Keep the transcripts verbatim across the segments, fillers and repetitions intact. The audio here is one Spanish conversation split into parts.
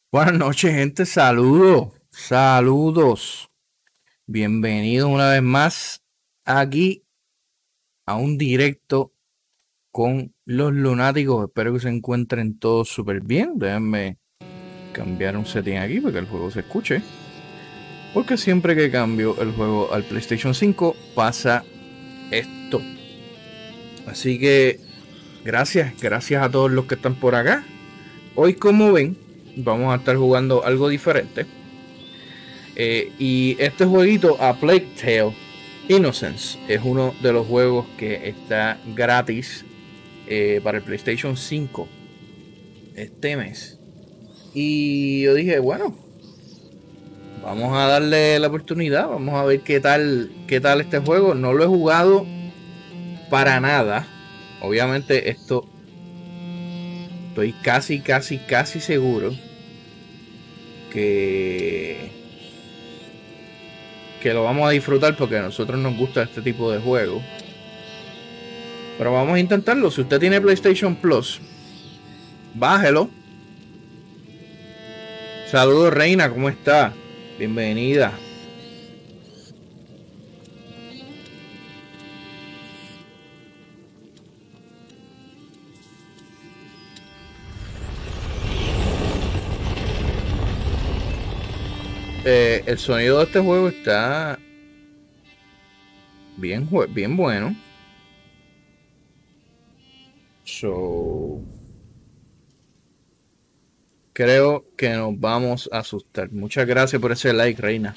Buenas noches, gente. Saludos, saludos. Bienvenidos una vez más aquí a un directo con los lunáticos. Espero que se encuentren todos súper bien. Déjenme cambiar un setting aquí para que el juego se escuche. Porque siempre que cambio el juego al PlayStation cinco pasa esto. Así que gracias, gracias a todos los que están por acá. Hoy, como ven, vamos a estar jugando algo diferente. Eh, y este jueguito, A Plague Tale Innocence, es uno de los juegos que está gratis eh, para el PlayStation cinco este mes. Y yo dije, bueno, vamos a darle la oportunidad, vamos a ver qué tal, qué tal este juego. No lo he jugado para nada. Obviamente esto estoy casi, casi, casi seguro que que lo vamos a disfrutar porque a nosotros nos gusta este tipo de juego. Pero vamos a intentarlo. Si usted tiene PlayStation Plus, bájelo. Saludos, Reina, ¿cómo está? Bienvenida. Eh, el sonido de este juego está bien, bien bueno. So, creo que nos vamos a asustar. Muchas gracias por ese like, Reina.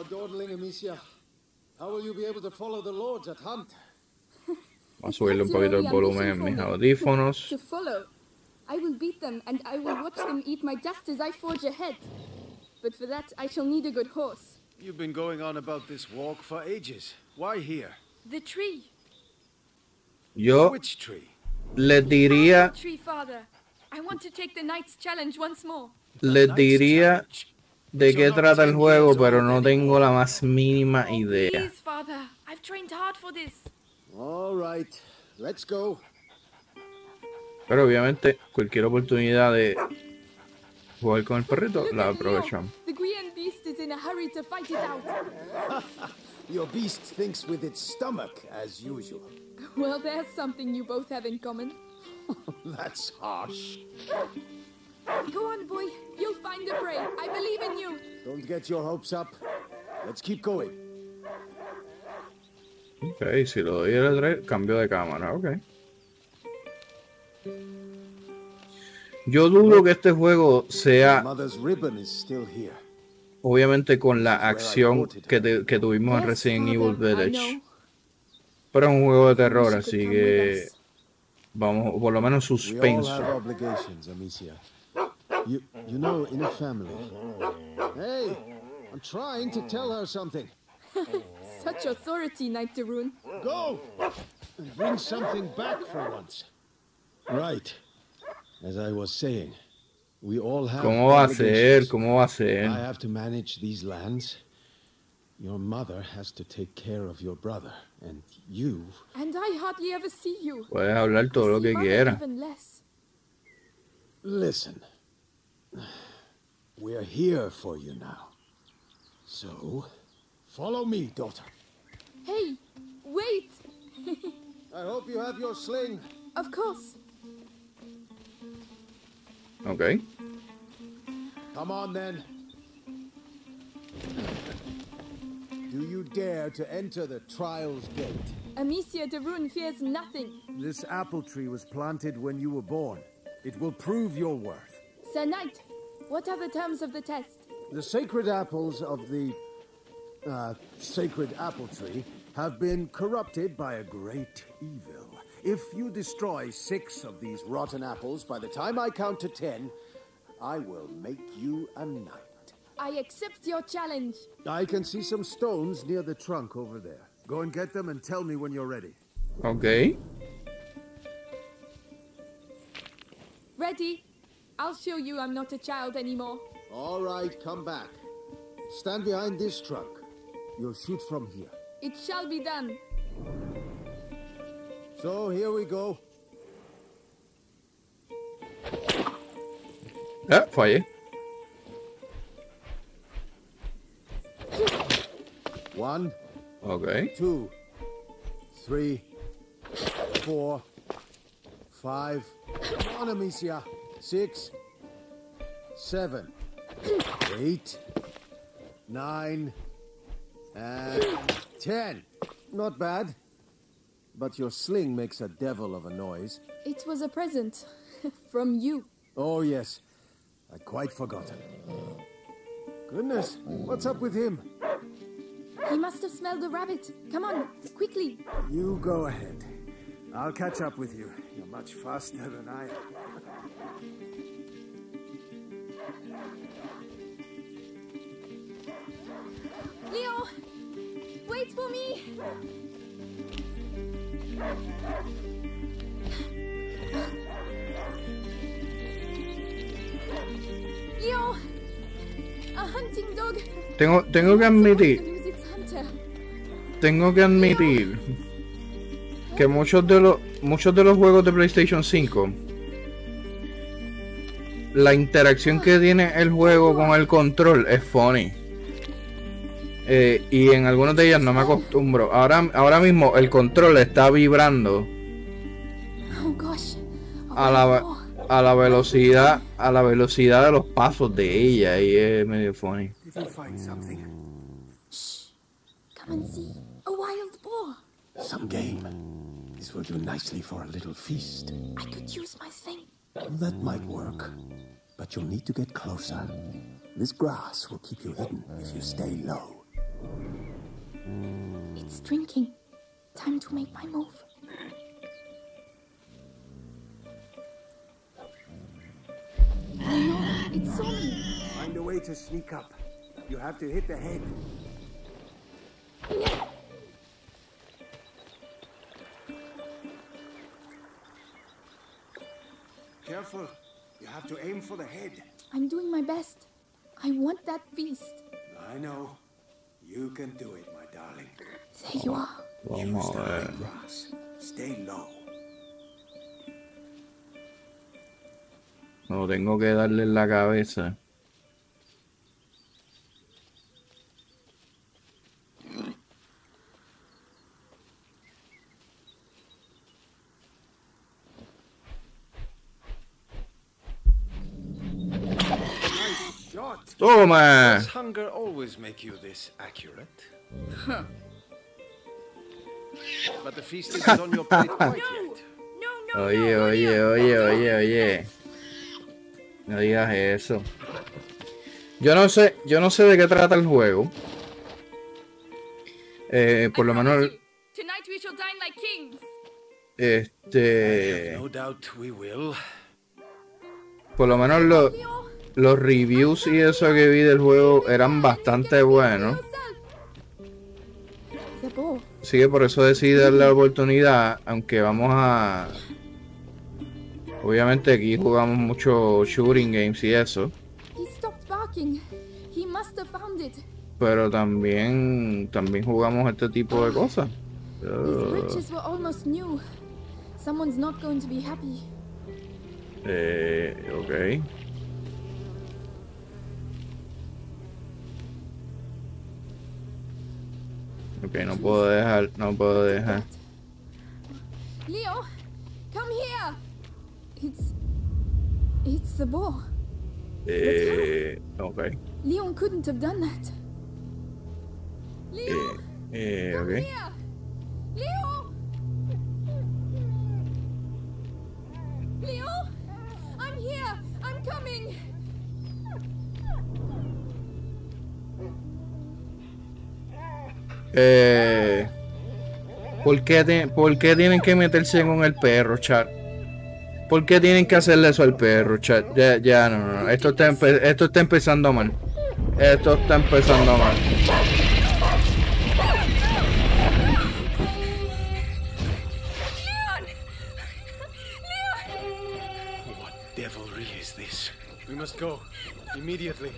Vamos a subirle un poquito el volumen en mis audífonos. I will beat them and I will watch them eat my dust as I forge ahead. But for that, I shall need a good horse. You've been going on about this walk for ages. Why here? The tree. Yo Which tree? les diría, The tree, father. I want to take the knight's challenge once more. les diría de qué trata el juego, pero no tengo la más mínima idea. Please, father. I've trained hard for this. All right, let's go. Pero obviamente cualquier oportunidad de jugar con el perrito la aprovechamos. The Gwian beast is in a hurry to fight it out. Your beast thinks with its stomach, as usual. Well, there's something you both have in common. That's harsh. Go on, boy. You'll find the prey. I believe in you. Don't get your hopes up. Let's keep going. Ok, si lo doy el tres, cambio de cámara, ok. Yo dudo que este juego sea, obviamente, con la acción que, te, que tuvimos en Resident Evil Village. Pero es un juego de terror, así que vamos, por lo menos suspenso. You, you know, in a family. Hey, I'm trying to tell her something. Such authority, Knight de Rune. Go and bring something back for once. Right. As I was saying, we all have ¿Cómo va a ser? ¿Cómo va a ser? I have to manage these lands. Your mother has to take care of your brother, and you. And I hardly ever see you. Puedes hablar todo lo que quieras. Listen. We're here for you now. So, follow me, daughter. Hey, wait! I hope you have your sling. Of course. Okay. Come on, then. Do you dare to enter the Trials Gate? Amicia de Rune fears nothing. This apple tree was planted when you were born. It will prove your worth. Sir Knight, what are the terms of the test? The sacred apples of the uh, sacred apple tree have been corrupted by a great evil. If you destroy six of these rotten apples by the time I count to ten, I will make you a knight. I accept your challenge. I can see some stones near the trunk over there. Go and get them and tell me when you're ready. Okay. Ready? I'll show you I'm not a child anymore. All right, come back. Stand behind this trunk. You'll shoot from here. It shall be done. So, here we go. Ah, fallé. One, Ok. two, three, four, five. Come on, Amicia. Six, seven, eight, nine, and ten. Not bad. But your sling makes a devil of a noise. It was a present from you. Oh, yes. I'd quite forgotten. Goodness, what's up with him? He must have smelled the rabbit. Come on, quickly. You go ahead. I'll catch up with you. You're much faster than I am. Leo! Wait for me! Leo! A hunting dog! Tengo, tengo que admitir, Lose its hunter. tengo que admitir que muchos de los muchos de los juegos de PlayStation cinco, la interacción que tiene el juego con el control es funny. Eh, y en algunos de ellas no me acostumbro. Ahora, ahora mismo el control está vibrando Oh gosh. a la, a la velocidad a la velocidad de los pasos de ella y es medio funny. Did you find something? Shh. Come and see. A wild boar. Some game. This will do nicely for a little feast. I could use my thing. That might work. But you'll need to get closer. This grass will keep you hidden if you stay low. It's drinking. Time to make my move. Oh no, it saw me. Find a way to sneak up. You have to hit the head. Careful. You have to aim for the head. I'm doing my best. I want that feast. I know. You can do it, my darling. There you are. Vamos Use a the ver. high grass. Stay low. No, tengo que darle en la cabeza. Shot. ¡Toma! Does hunger always make you this accurate? But the feast isn't on your plate quite yet. No, no, Oye, no, oye, no, oye, no. oye, oye. No digas eso. Yo no sé, yo no sé de qué trata el juego. Eh, por lo menos, Tonight we shall dine like kings. este, No doubt we will. por lo menos lo- Leo, los reviews y eso que vi del juego eran bastante buenos. The boar. Así que por eso decidí darle la oportunidad, aunque vamos a... Obviamente aquí jugamos mucho shooting games y eso, He stopped barking. He must have found it. pero también también jugamos este tipo de cosas. These Uh, bridges were almost new. Someone's not going to be happy. eh, ok. Ok, no puedo dejar, no puedo dejar. Leo, come here. It's it's the boar. Eh, ok. Leon couldn't have done that. Leo, Eh, eh, come ok. here. Leo. Leo, I'm here. I'm coming. Eh, ¿por qué, te- ¿Por qué tienen que meterse con el perro, chat? ¿Por qué tienen que hacerle eso al perro, chat? Ya, ya, no, no, no. Esto está, empe- esto está empezando mal. Esto está empezando mal. What devilry is this? We must go. Immediately.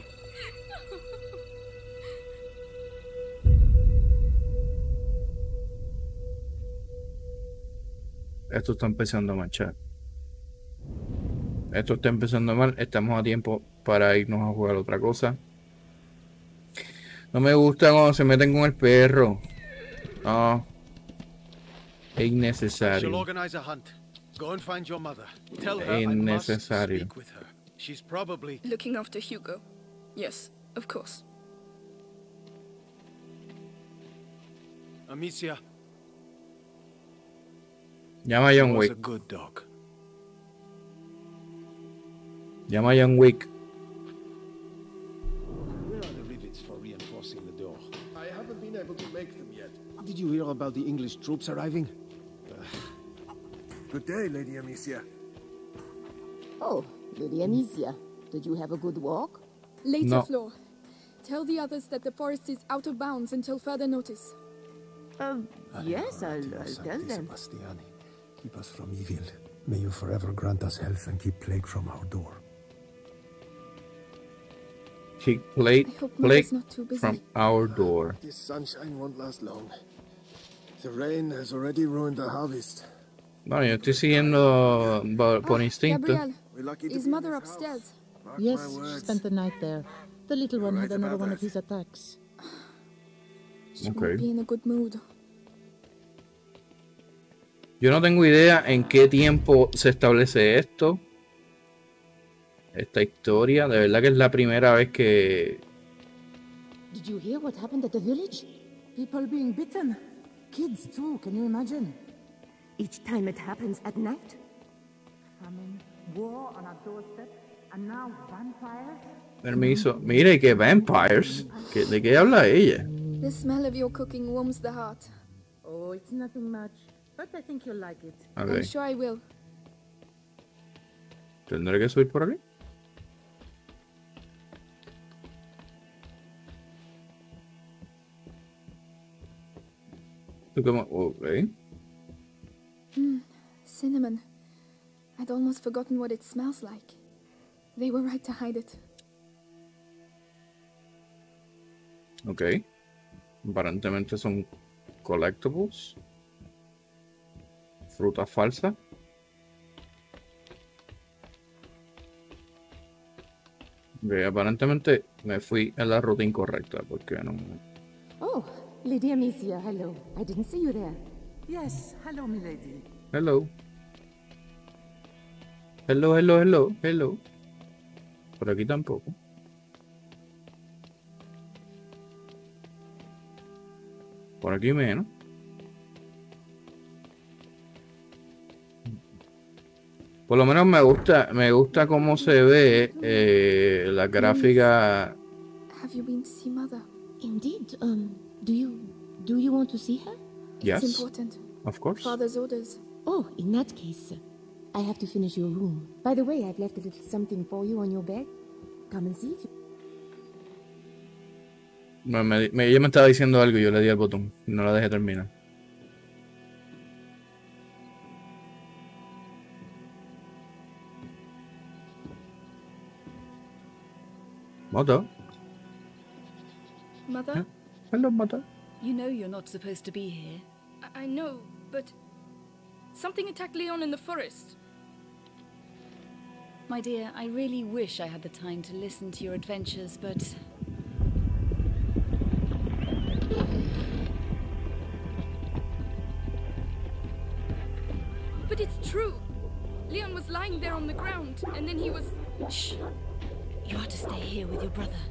Esto está empezando mal, chat. Esto está empezando mal. Estamos a tiempo para irnos a jugar otra cosa. No me gusta cuando se meten con el perro. No. Es I shall innecesario. organize a hunt. Go and find your mother. Tell her I must Innecesario. speak with her. She's probably... Looking after Hugo. Yes, of course. Amicia, Llama a he John was a Wick. good dog. Llama a John Wick. Where are the rivets for reinforcing the door? I haven't been able to make them yet. Did you hear about the English troops arriving? Good day, Lady Amicia. Oh, Lady Amicia, did you have a good walk? Later, No. Floor. Tell the others that the forest is out of bounds until further notice. Um, yes, I'll, I'll tell them. Sebastiani, keep us from evil. May you forever grant us health and keep plague from our door. Keep plate, I hope plate Mother's not too busy. from our door. This sunshine won't last long. The rain has already ruined the harvest. Bueno, yo estoy siguiendo por, por Ah, instinto. Gabrielle, We're lucky to is be in Mother this house. upstairs? Mark Yes, my she words. spent the night there. The little one You're had right another about one of that. his attacks. She Okay. won't be in a good mood. Yo no tengo idea en qué tiempo se establece esto. Esta historia. De verdad que es la primera vez que... Did you hear what happened at the village? People being bitten. Kids too, can you imagine? Each time it happens at night? Famine, war on our doorstep, and now vampires? Permiso. Mire, que vampires. ¿Qué- ¿De qué habla ella? The smell of your cooking warms the heart. Oh, it's nothing much, but I think you'll like it. I'm Ok. sure I will. ¿Tendré que subir por aquí? Tú como- ok. Cinnamon. I'd almost forgotten what it smells like. They were right to hide it. Ok. Aparentemente son collectibles. Fruta falsa. Ok, aparentemente me fui a la ruta incorrecta porque no... Oh, Lady Amicia, hello. I didn't see you there. Yes, hello, milady. Hello. Hello, hello, hello, hello. Por aquí tampoco. Por aquí menos. Por lo menos me gusta, me gusta cómo se ve eh, la gráfica. Have you been to see Mother? Indeed, um, do you, do you want to see her? Yes, It's important. of course. Father's orders. Oh, in that case, I have to finish your room. By the way, I've left a little something for you on your bed. Come and see if you... Me, me- me- ella me estaba diciendo algo y yo le di al botón. No la dejé terminar. Mother. Mother? Hello, mother. You know you're not supposed to be here. I, I know, but something attacked Leon in the forest. My dear, I really wish I had the time to listen to your adventures, but... But it's true. Leon was lying there on the ground, and then he was... Shh! You are to stay here with your brother.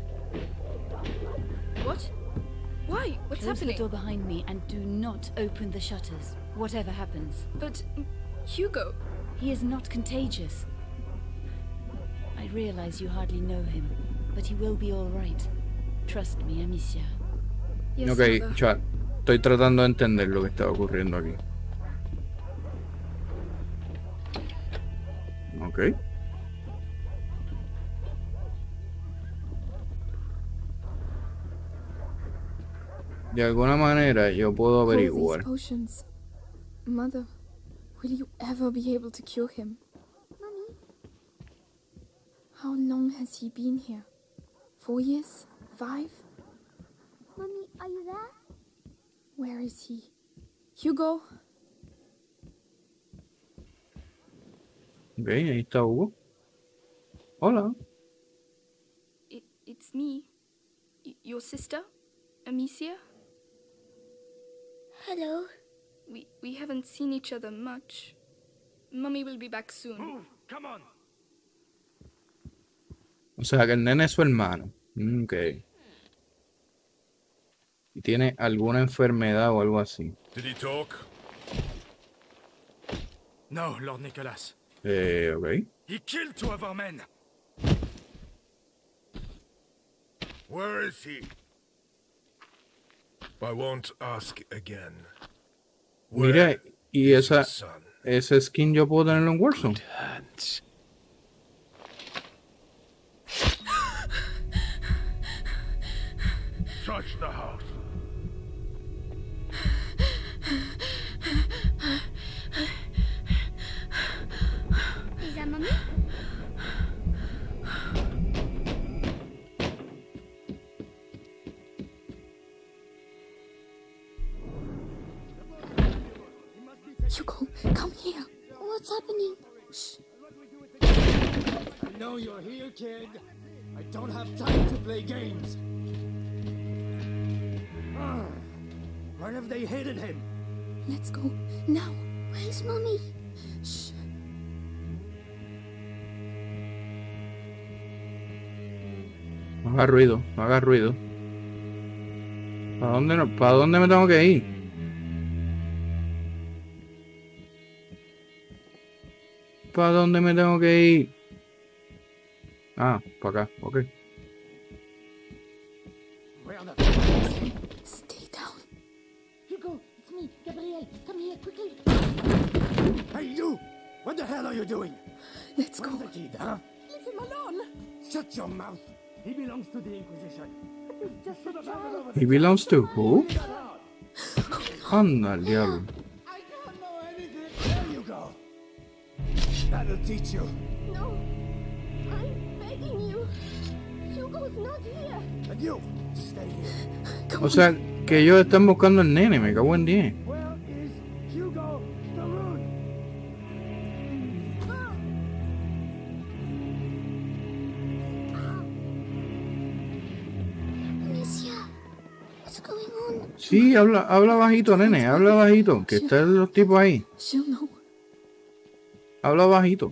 What? Why? What's Close happening? the door behind me and do not open the shutters, whatever happens. But mm, Hugo. He is not contagious. I realize you hardly know him, but he will be all right. Trust me, Amicia. Yes, Ok, Mother. chat. Estoy tratando de entender lo que está ocurriendo aquí. Ok. De alguna manera yo puedo All these averiguar. potions. Mother, will you ever be able to cure him? Mommy? How long has he been here? Four years? Five? Mommy, are you there? Where is he? Hugo? Ok, ahí está Hugo. Hola. It, it's me. Y- your sister? Amicia? Hello. We we haven't seen each other much. Mummy will be back soon. Move! Come on! O sea, que el nene es su hermano. Ok. Y tiene alguna enfermedad o algo así. Did he talk? No, Lord Nicholas. Eh, ok. He killed two of our men. Where is he? I won't ask again. Mira, y esa, ese skin yo puedo tenerlo en Warzone. Hands. Search the house. Is that Mummy? Hugo, come here. What's happening? Shh. I know you're here, kid. I don't have time to play games. Ah, where have they hidden him? Let's go. Now. Where's Mummy? Shh. No haga ruido, no haga ruido. ¿Para dónde, no, ¿Para dónde me tengo que ir? ¿Para dónde me tengo que ir? Ah, para acá, ok. Stay down. Hugo, it's me, Gabrielle. Come here, quickly. Hey, you! What the hell are you doing? Let's Where's go. the kid, huh? Leave him alone. Shut your mouth. He belongs to the Inquisition. He's just a child. He belongs to who? Anda, el diablo. I don't know anything. There you go. That'll teach you. No. I'm begging you. Hugo's not here. And you, stay here. O sea, que ellos están buscando al nene, me cago en diez. Where is Hugo the Rune? Amicia, what's going on? Sí, habla, habla bajito, nene, habla bajito, que están los tipos ahí. She'll know. Habla bajito.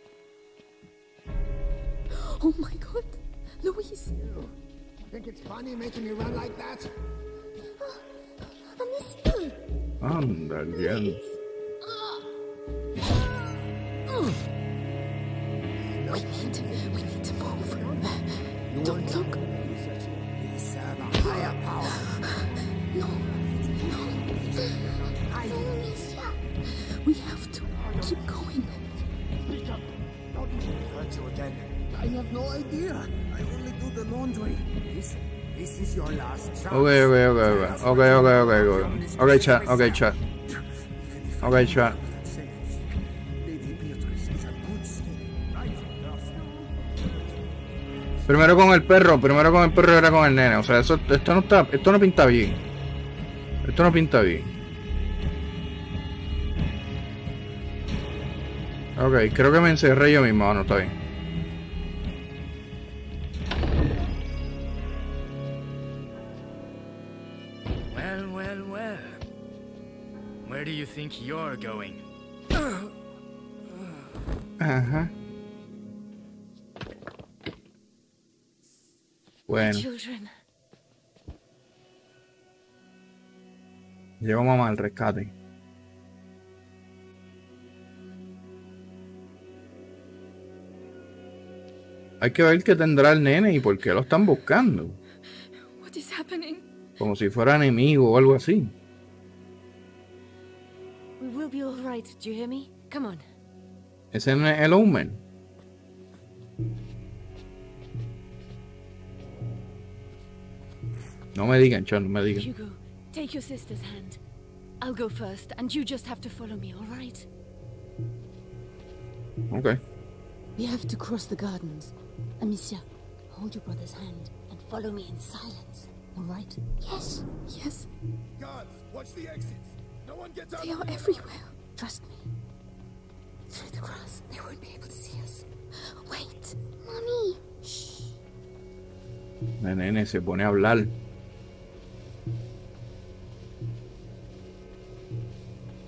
Oh my god. Louise. Think it's funny making me run like that? Amicia. Anda, el diablo. We need, we need to move. Don't look. We serve a higher power. No, no. Amicia. We have to keep going. Speak up. Don't let me hurt you again. I have no idea. I only do the laundry. This, this is your last chance. Ok, ok, ok, ok, ok, ok, ok, ok. Ok, chat, ok, chat. Ok, chat. Lady Beatrice is a good soul. Right? Primero con el perro, primero con el perro y ahora con el nene. O sea, eso, esto no está, esto no pinta bien. Esto no pinta bien. Ok, creo que me encerré yo mismo. Ah, no, está bien. Well, well, well. Where do you think you're going? Ajá. Bueno, Children. llegó mamá al rescate. Hay que ver qué tendrá el nene y por qué lo están buscando. What is happening? Como si fuera enemigo o algo así. We will be all right, do you hear me? Come on. Ese no es el Omen. No me digan, chan, no me digan. Hugo, take your sister's hand. I'll go first, and you just have to follow me, all right? Ok. We have to cross the gardens. Amicia, hold your brother's hand and follow me in silence. All right? Yes. Yes. Guards, watch the exits. No one gets out. They are everywhere. Trust me. Through the grass, they won't be able to see us. Wait. Mommy. Shh. El nene se pone a hablar.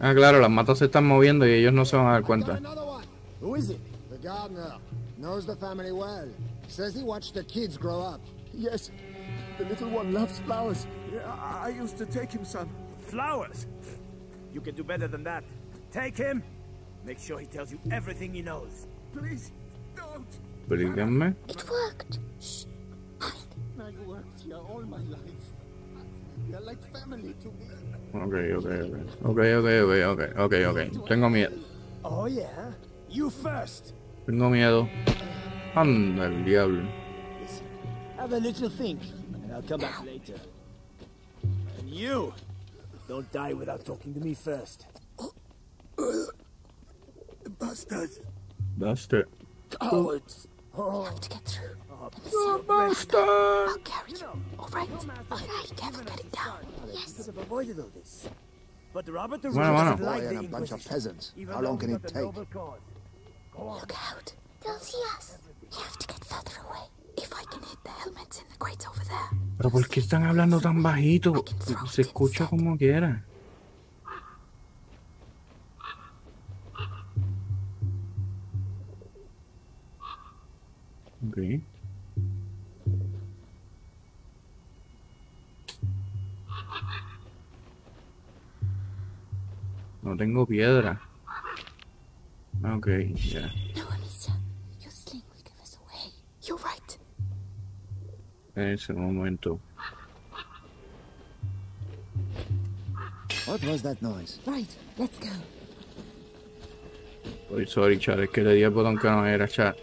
Ah, claro, las matas se están moviendo y ellos no se van a dar cuenta. Who is it? The gardener. Knows the family well. Says he watched the kids grow up. Yes, the little one loves flowers. Yeah, I I used to take him some. Flowers? You can do better than that. Take him. Make sure he tells you everything he knows. Please, don't. Explíquenme. It worked. Shh. I've worked here all my life. They're like family to me. Ok, ok, ok. Ok, ok, ok, ok, ok, ok. Tengo miedo. Oh yeah? You first. Tengo miedo. Anda, el diablo. Listen, have a little think, and I'll come back later. And you, don't die without talking to me first. Bastards. Bastard. Cowards. We have to get through. Oh, bastard. I'll carry you. All right. All right. Careful getting down. Yes. Could have avoided all this. But Robert the Bueno, Rose bueno. doesn't like Boy the and a bunch of Inquisition, peasants. even How though long can we it got a take? noble cause. Go on. Look out. They'll see us. We have to get further away. If I can hit the helmets in the crates over there. Pero ¿por qué están hablando tan bajito? Se escucha como quiera. Ok. No tengo piedra. Ok, ya. No, Amicia. Your sling will give us away. You're right. En ese momento. What was that noise? Right. Let's go. Oye, sorry, chat, es que le di el botón que no era, chat.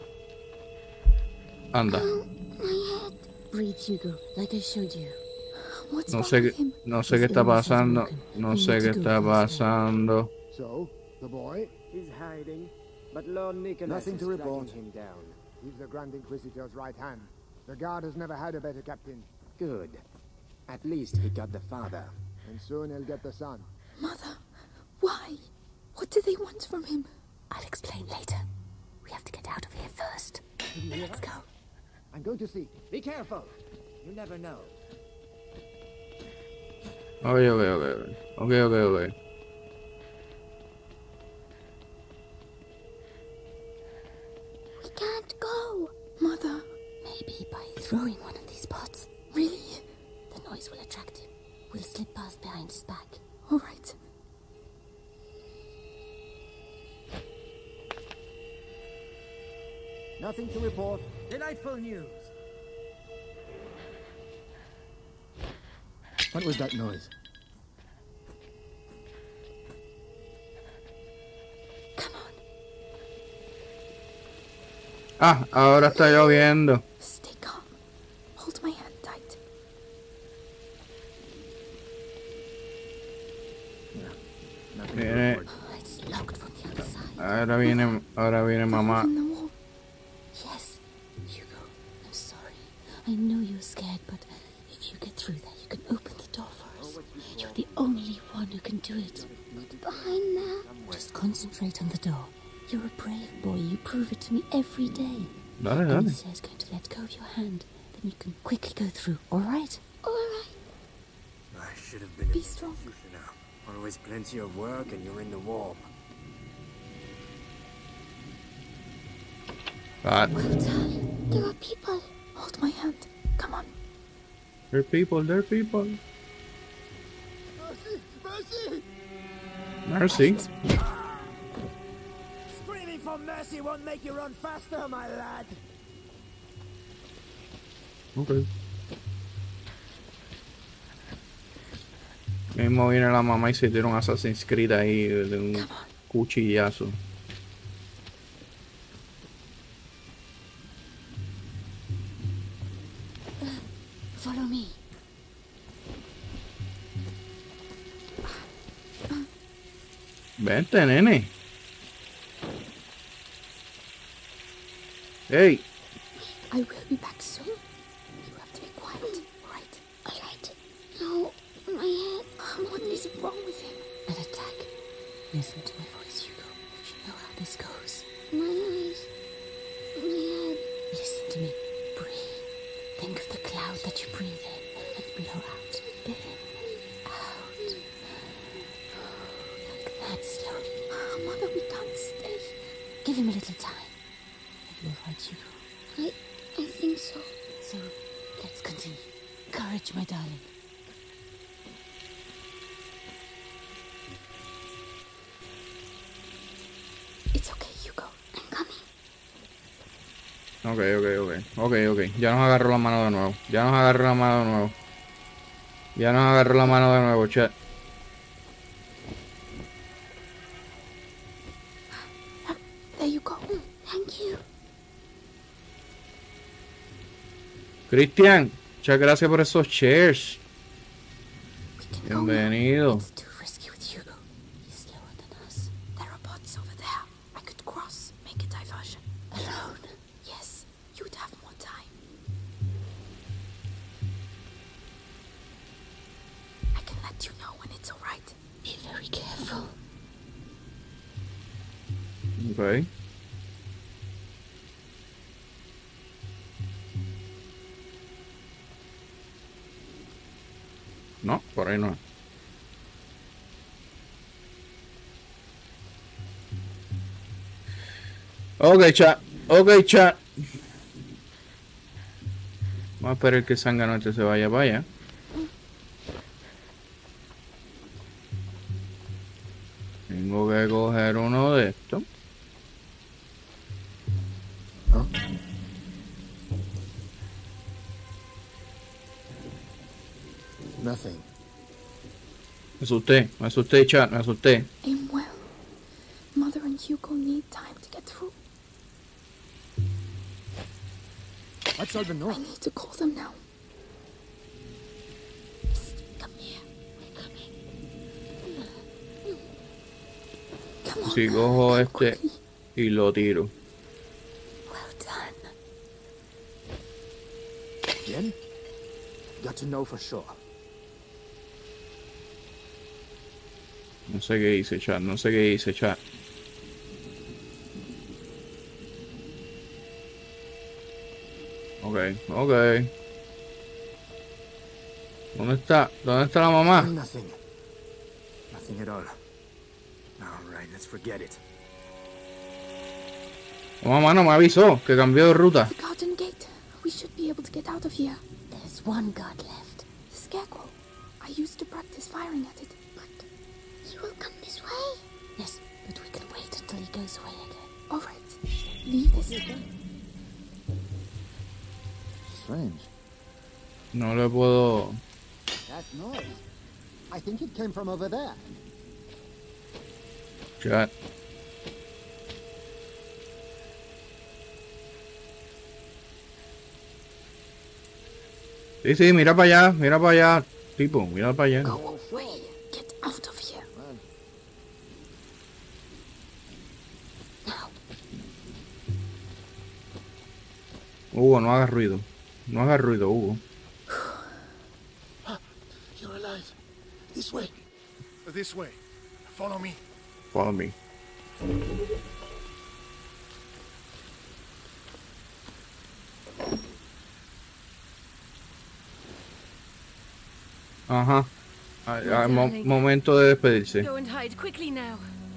Anda. Breathe, Hugo, like I showed you. What's No wrong sé, with qué- him? no sé qué está pasando. No sé qué está pasando. So, the boy? He's hiding, but Lord Nicholas Nothing is to report. tracking him down. He's the Grand Inquisitor's right hand. The guard has never had a better captain. Good. At least he got the father. And soon he'll get the son. Mother, why? What do they want from him? I'll explain later. We have to get out of here first. Let's go. I'm going to see. Be careful. You never know. Ok, ok, ok. Ok, ok, ok. We can't go. Mother. Maybe by throwing one of these pots. Really? The noise will attract him. We'll slip past behind his back. All right. Nothing to report. Delightful news. What was that noise? Come on. Ah, ahora está lloviendo. Stay calm. Hold my hand tight. Viene, Oh, it's locked from the other side. ahora viene, ahora viene mamá. In the wall. Yes. Hugo, I'm sorry. I know you're scared, but if you get through there, you can open the door for us. You're the only one who can do it. What's behind there? Just concentrate on the door. You're a brave boy. You prove it to me every day. Dale, dale. Amicia is going to let go of your hand. Then you can quickly go through, all right? All right. I should have been Be in the strong. execution now. Always plenty of work and you're in the warm. Ah, Well done. There are people. Hold my hand. Come on. there are people, there are people. Mercy! Mercy! Mercy. Screaming for mercy won't make you run faster, my lad. Ok. Mismo viene la mamá y se tira un Assassin's Creed ahí de un cuchillazo. Follow me. Vente, nene. Hey. I will be back soon. You have to be quiet, right? All right. No, my head. What is wrong with him? An attack. Listen to my voice, Hugo. You know how this goes. My eyes. My head. Listen to me. Breathe. Think of the cloud that you breathe in and blow out. In. Out. little time. It will right, Hugo. I... I think so. So, let's continue. Courage, my darling. It's okay, Hugo. I'm coming. Ok, ok, ok. Ok, ok. Ya nos agarró la mano de nuevo. Ya nos agarró la mano de nuevo. Ya nos agarró la mano de nuevo, chat. There you go. Thank you. Cristian, muchas gracias por esos shares. Bienvenido. It's too risky with Hugo. He's slower than us. There are bots over there. I could cross, make a diversion. Alone? Yes, you'd have more time. I can let you know when it's alright. Be very careful. Ok. No, por ahí no. Ok, chat. Ok, chat. Vamos a esperar que Sanganete se vaya para allá. Tengo que coger uno de estos. Huh? Nothing. Me asusté, me asusté, chat, me asusté. Aim well. Mother and Hugo need time to get through. What's all the noise? I need to call them now. Psst, come here. We're coming. Come on. Si cojo come este quickly. y lo tiro. Well done. Jen? Got to know for sure. No sé qué hice, chat, no sé qué hice, chat. Ok, ok. ¿Dónde está? ¿Dónde está la mamá? Nothing. Nothing at all. All right, let's forget it. La mamá no me avisó que cambió de ruta. The garden gate. We should be able to get out of here. There's one guard left. The scarecrow. I used to practice firing at it. But he will come this way. Yes, but we can wait until he goes away again. All right. Leave this. Strange. No le puedo... That noise. I think it came from over there. Chat. Sí, sí, mira para allá, mira para allá. Tipo, mira para allá. Go away. Get out of here. Now. Hugo, no hagas ruido. No hagas ruido, Hugo. You're alive. This way. This way. Follow me. Follow me. Ajá. Ah, ah, mo momento de despedirse. Go and hide quickly now.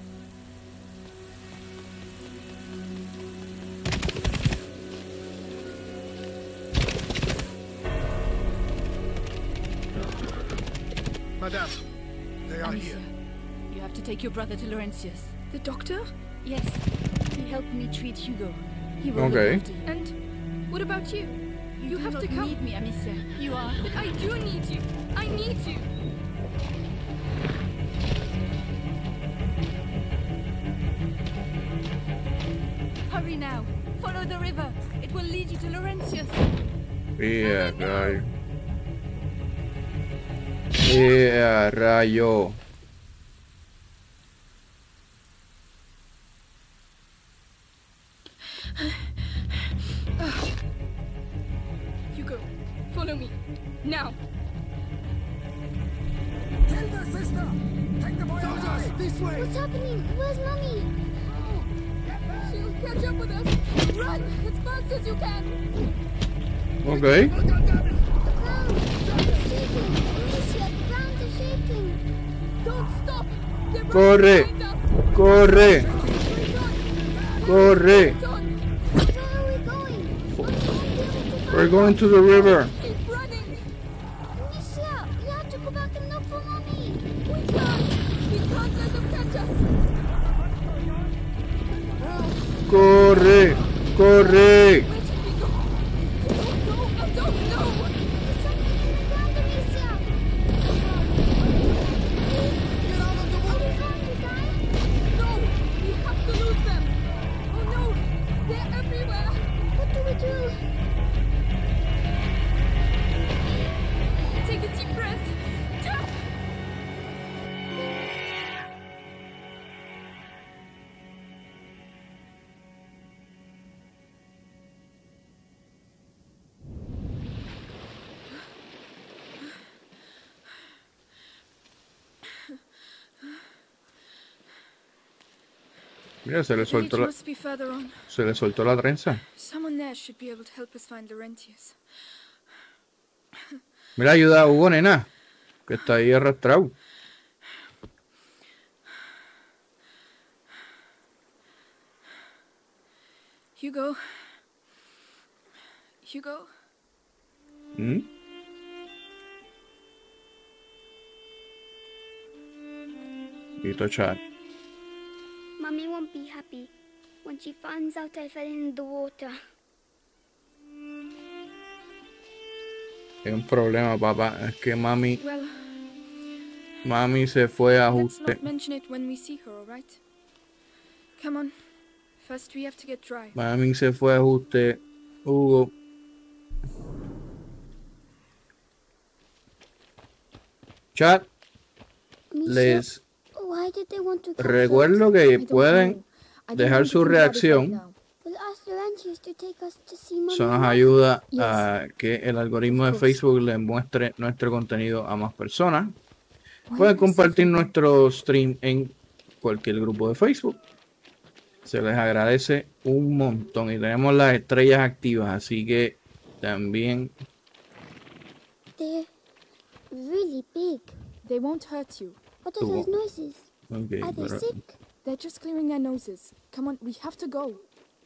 Madame, they are Amicia, here. you have to take your brother to Laurentius. The doctor? Yes, he helped me treat Hugo. He will Okay. look after you. And what about you? You, You do have not to come. need me, Amicia. You are. But I do need you. I need you. Hurry now. Follow the river. It will lead you to Laurentius. Yeah, rayo. Yeah, rayo. Hugo, follow me. Now. Hilda, sister! Take the boy alive! This way! What's happening? Where's Mommy? She'll catch up with us. Run as fast as you can. Okay. The ground. It's shaking. Alicia, the ground is shaking. Don't stop. They're Corre. right behind us. Corre. We're done. Corre. We're going to the river. Keep running. Amicia, we have to go back and look for Mommy. We can't. We can't let them catch us. Corre. Corre. Where should we go? I don't know. I don't know. There's something in the ground, Amicia. Get out of the Are water. we going to die? No, we have to lose them. Oh no, they're everywhere. What do we do? Take a deep breath. Jack! Mira, se le The soltó gate la, must be further on. se le soltó la trenza. Someone there should be able to help us find Laurentius. Mira, ayuda a Hugo, nena, que está ahí arrastrado. Hugo. Hugo. ¿Mm? Y tochar. Mommy won't be happy when she finds out I fell in the water. Hay un problema, papá. Es que mami, Well, mami se fue a let's ajuste. not mention it when we see her, all right? Come on. First we have to get dry. Mami se fue a ajuste. Hugo. Chat. Amicia, Les why did they want to catch recuerdo us? que pueden dejar su reacción. We'll ask Laurentius to take us to see Mommy. Eso nos now. ayuda a que el algoritmo de Facebook le muestre nuestro contenido a más personas. Pueden compartir nuestro stream en cualquier grupo de Facebook. Se les agradece un montón. Y tenemos las estrellas activas, así que también... They're really big. They won't hurt you. What are those noises? Okay, Are they pero- sick? They're just clearing their noses. Come on, we have to go.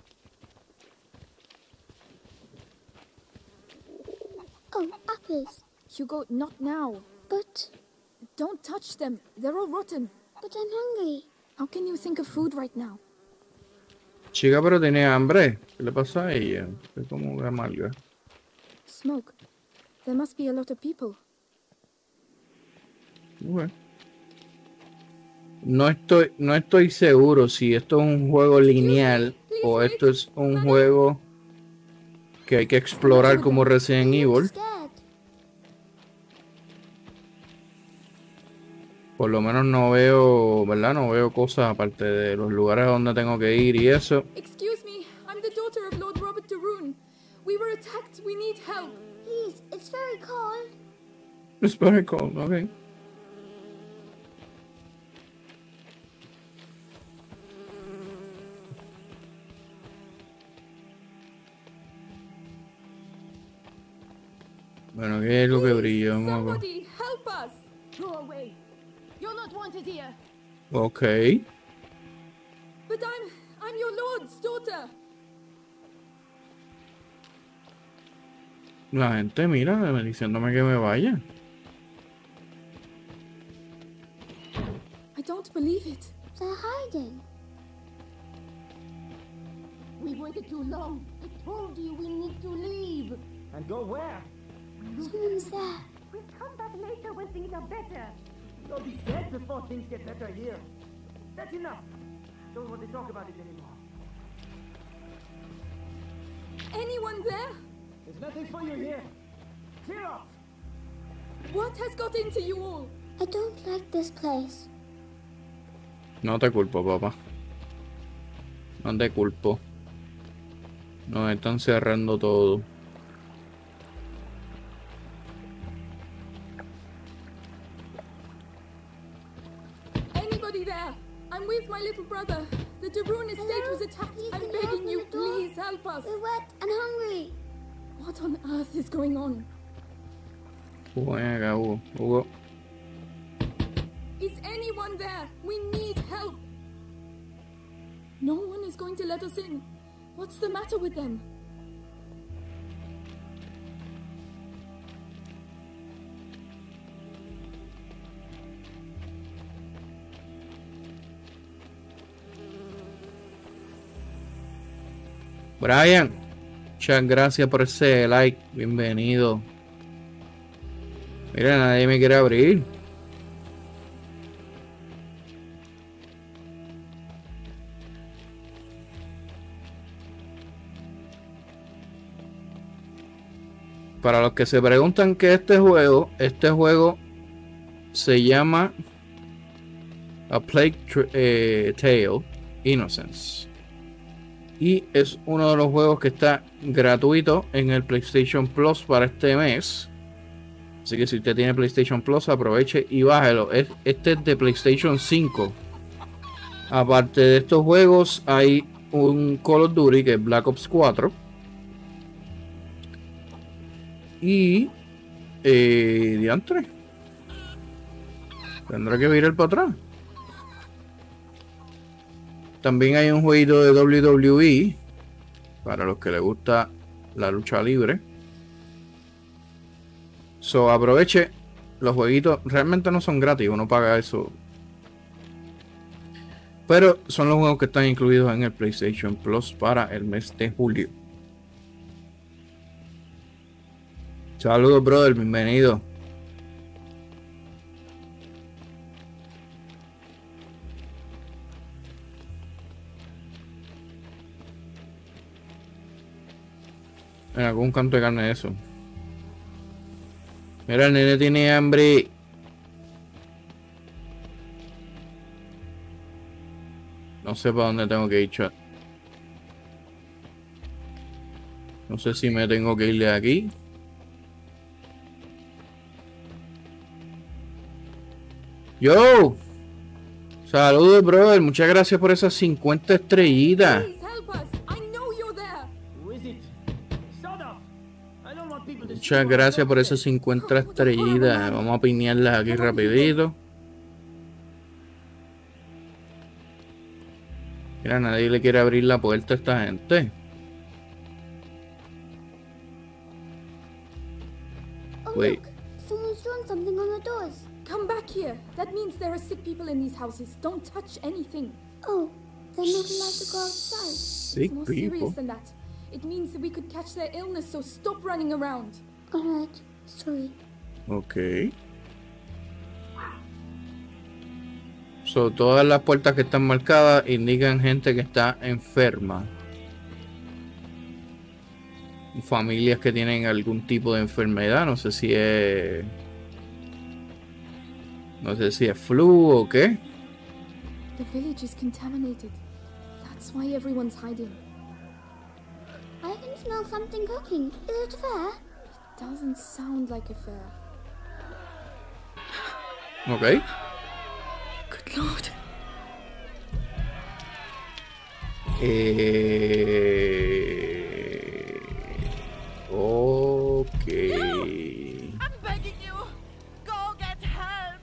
Oh, apples. Hugo, not now. But, Don't touch them. They're all rotten. but I'm hungry. How can you think of food right now? Chica, pero tiene hambre. ¿Qué le pasa a ella? Es como amarga. Smoke. There must be a lot of people. Bueno. No estoy, no estoy seguro si esto es un juego lineal o esto es un juego que hay que explorar como Resident Evil. Scared. Por lo menos no veo, ¿verdad? No veo cosas aparte de los lugares a donde tengo que ir y eso. Excuse me, I'm the daughter of Lord Robert de Rune. We were attacked. We need help. Please, it's very cold. It's very cold, okay. Bueno, ¿qué es lo que brilla? Vamos a ver. Somebody help us. Go away. You're not wanted here. Ok. But I'm I'm your lord's daughter. La gente, mira, diciéndome que me vaya. I don't believe it. They're hiding. We waited too long. I told you we need to leave. And go where? Someone's there. We'll come back later when things are better. You'll be dead before things get better here. That's enough. Don't want to talk about it anymore. Anyone there? There's nothing for you here. Clear off. What has got into you all? I don't like this place. No te culpo, papá. No te culpo. Nos están cerrando todo. Anybody there? I'm with my little brother. The de Rune estate was attacked. I'm begging you, please help us. We're wet and hungry. What on earth is going on? Hugo, ven acá, Hugo. Hugo. Is anyone there? We need help. No one is going to let us in. What's the matter with them? Brian, muchas gracias por ese like. Bienvenido. Mira, nadie me quiere abrir. Para los que se preguntan qué es este juego, este juego se llama A Plague eh, Tale Innocence. Y es uno de los juegos que está gratuito en el PlayStation Plus para este mes. Así que si usted tiene PlayStation Plus, aproveche y bájelo. Este es de PlayStation cinco. Aparte de estos juegos, hay un Call of Duty que es Black Ops cuatro. Y... Eh, diantre. Tendrá que virar para atrás. También hay un jueguito de W W E. Para los que les gusta la lucha libre. So, aproveche. Los jueguitos realmente no son gratis. Uno paga eso. Pero son los juegos que están incluidos en el PlayStation Plus para el mes de julio. Saludos, brother, bienvenido. Mira, con un canto de carne de eso. Mira, el nene tiene hambre. No sé para dónde tengo que ir, chat. No sé si me tengo que ir de aquí. Yo, saludos, brother. Muchas gracias por esas cincuenta estrellitas. Muchas gracias por esas cincuenta estrellitas. Vamos a piñarlas aquí rapidito. Mira, nadie le quiere abrir la puerta a esta gente. Wait. Someone's drawn something on the doors. Come back here. That means there are sick people in these houses. Don't touch anything. Oh, they're not allowed to go outside. Sick It's more people. serious than that. It means that we could catch their illness, so stop running around. Alright, sorry. Ok. So, todas las puertas que están marcadas indican gente que está enferma. Familias que tienen algún tipo de enfermedad. No sé si es... No sé si es flu o qué. The village is contaminated. That's why everyone's hiding. I can smell something cooking. Is it fair? It doesn't sound like a fair. Ok. Good Lord. Eh... Ok. I'm begging you. Go get help.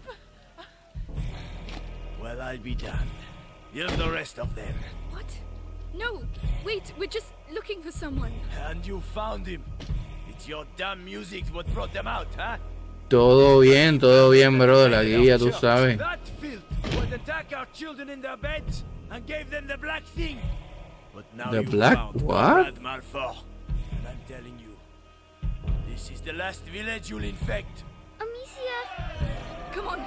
Well, I'll be damned. You're the rest of them. What? No, wait, we're just looking for someone. And you found him. It's your damn music what brought them out, huh? Todo bien, todo bien, bro. La guía, tú sabes. That filth would attack our children in their beds and gave them the black thing. But now The you black found what? Brad Malfoy. And I'm telling you, this is the last village you'll infect. Amicia! Come on.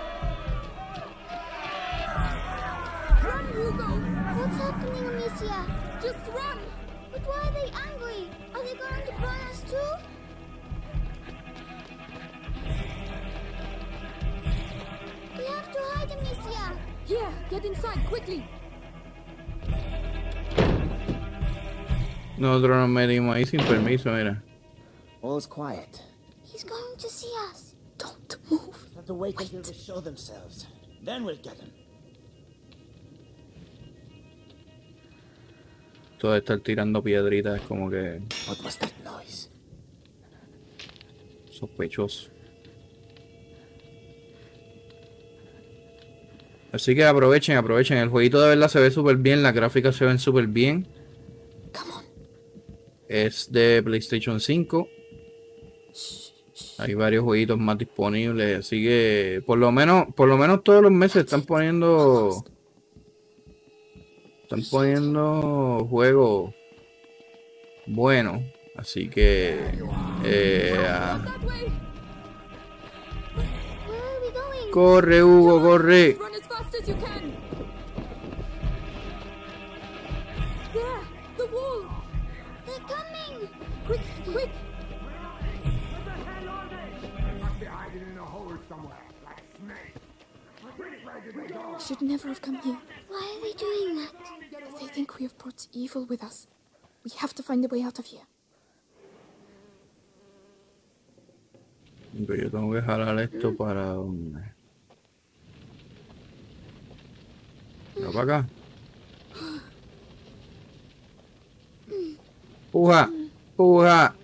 Run, Hugo! What's happening, Amicia? Just run! But why are they angry? Are they going to burn us too? We have to hide, Amicia! Here, get inside, quickly! Nosotros nos metimos ahí sin permiso, mira. All's quiet. He's going to see us. Don't move. Have to wait until they show themselves. Then we'll get them. Todo estar tirando piedritas es como que What was that noise? sospechoso. Así que aprovechen, aprovechen. El jueguito de verdad se ve súper bien. Las gráficas se ven súper bien. Es de PlayStation cinco. Hay varios jueguitos más disponibles. Así que por lo menos, por lo menos todos los meses están poniendo. Están poniendo juegos buenos. Así que eh, uh, corre, Hugo, corre. Should never have come here. Why are they doing that? They think we have brought evil with us. We have to find a way out of here. Pero yo tengo que jalar esto para donde. No, para acá. Puja, puja.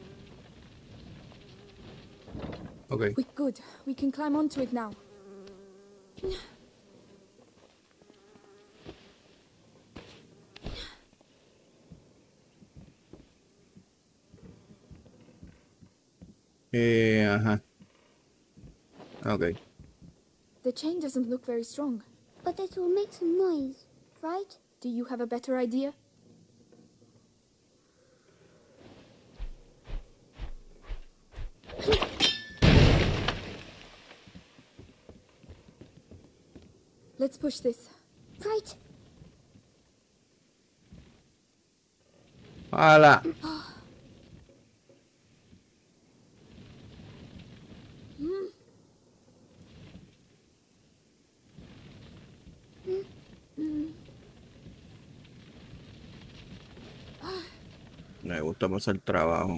Okay. We're good. We can climb onto it now. Eh, ajá. Okay. The chain doesn't look very strong. But it will make some noise, right? Do you have a better idea? Let's push this. Right. ¡Hala! Me gusta pasar trabajo.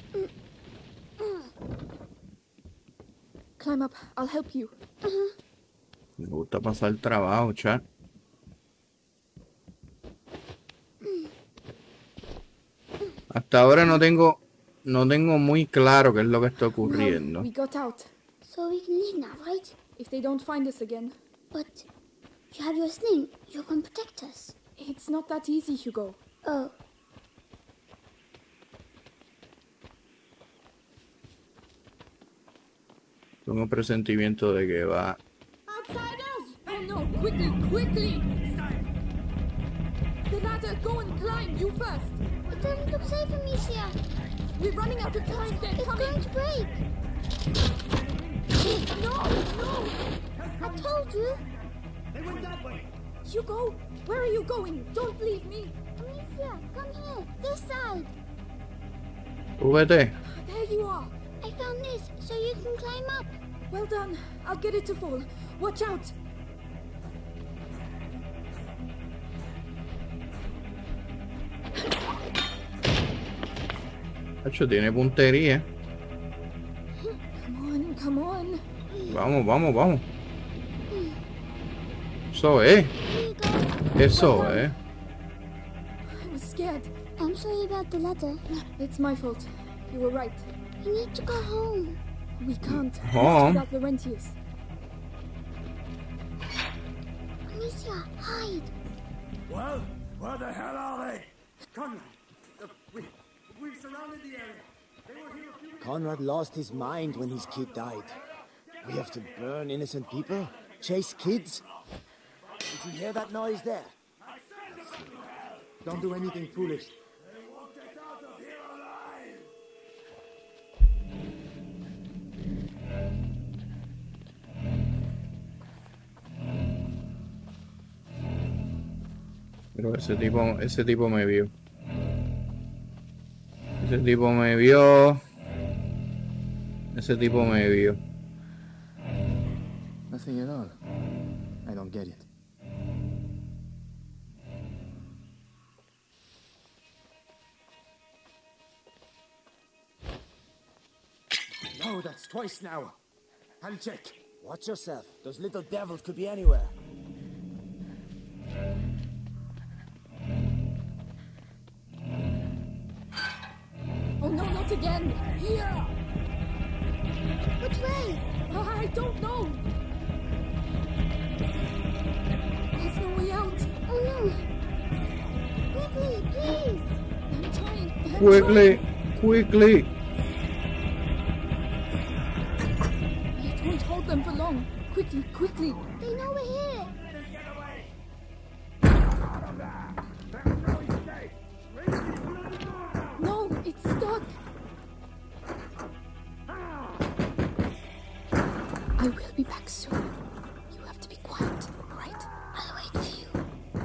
Climb up. I'll help you. Uh-huh. Me gusta pasar trabajo, chat. Hasta ahora no tengo no tengo muy claro qué es lo que está ocurriendo. No, we got out. So we can leave now, right? If they don't find us again. But you have your sling. You can protect us. It's not that easy, Hugo. Oh. Tengo presentimiento de que va. Outsiders! Oh no! Quickly, quickly! The ladder, go and climb. You first. It doesn't look safe, Amicia. We're running out of time. They're it's coming. going to break. No, no! I told you. They went that way. Hugo, where are you going? Don't leave me. Amicia, come here. This side. Súbete. There you are. I found this, so you can climb up. Well done. I'll get it to fall. Watch out. Hacho, tiene puntería. Come on, come on. Vamos, vamos, vamos. Eso es. Eso es. I was scared. I'm sorry about the ladder. It's my fault. You were right. We need to go home. We can't. Home? Not without Laurentius. Amicia, hide. Well, where the hell are they? Conrad, uh, we, we've surrounded the area. They were here a few minutes. Conrad lost his mind when his kid died. We have to burn innocent people? Chase kids? Did you hear that noise there? Don't do anything foolish. Pero ese tipo, ese tipo me vio. Ese tipo me vio. Ese tipo me vio. Nothing at all. I don't get it. No, that's twice now. I'll check. Watch yourself. Those little devils could be anywhere. Oh no, not again! Here! Which way? Oh, I don't know! no way out. Oh no. Quickly, please. I'm trying. I'm Quickly, trying. quickly. It won't hold them for long. Quickly, quickly. They know we're here. No, it's stuck. I will be back soon. You have to be quiet, right? I'll wait for you.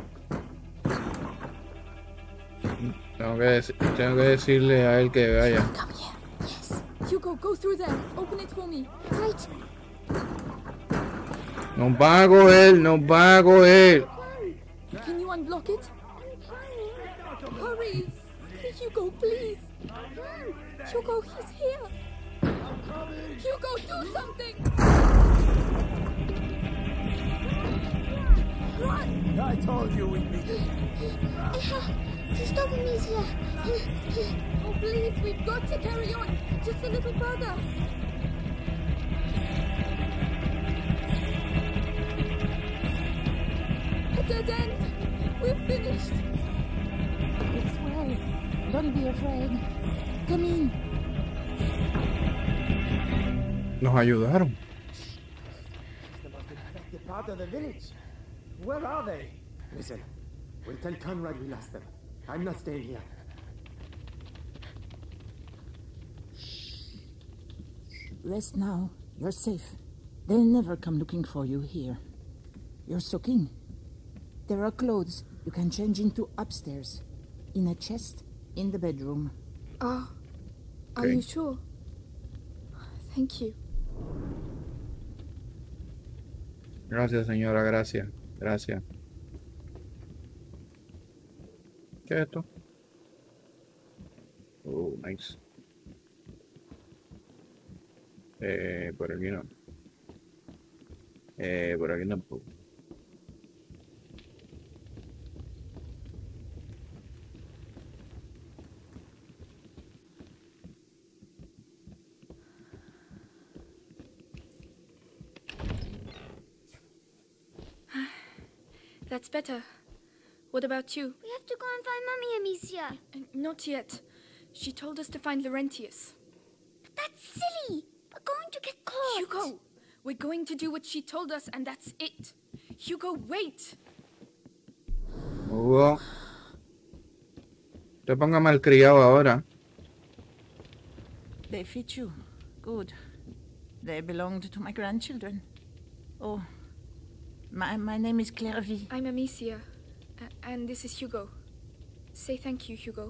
Tengo que, dec tengo que decirle a él que vaya. Come here. Yes. Hugo, go through there. Open it for me. Right. Nos van a coger, nos van a coger. Can you unblock it? Hurry! Hugo, please! Hugo, he's here! Hugo, do something! Run! I told you we'd be good. Please stop Amicia. Oh, please, we've got to carry on. Just a little further. A dead end. We're finished. It's well. Don't be afraid. Come in. Nos ayudaron. The most infected part of the village. Where are they? Listen, we'll tell Conrad we lost them. I'm not staying here. Rest now. You're safe. They'll never come looking for you here. You're soaking. There are clothes you can change into upstairs. In a chest in the bedroom. Ah, are Okay. you sure? Thank you. Gracias, señora, gracias. Gracias. ¿Qué es esto? Oh, nice. Eh, por aquí no. Eh, por aquí tampoco. That's better. What about you? We have to go and find Mummy, Amicia. Uh, not yet. She told us to find Laurentius. That's silly. We're going to get caught. Hugo, we're going to do what she told us and that's it. Hugo, wait. Hugo. Te ponga malcriado ahora. They fit you. Good. They belonged to my grandchildren. Oh, my, my name is Clervy. I'm Amicia. Uh, and this is Hugo. Say thank you, Hugo.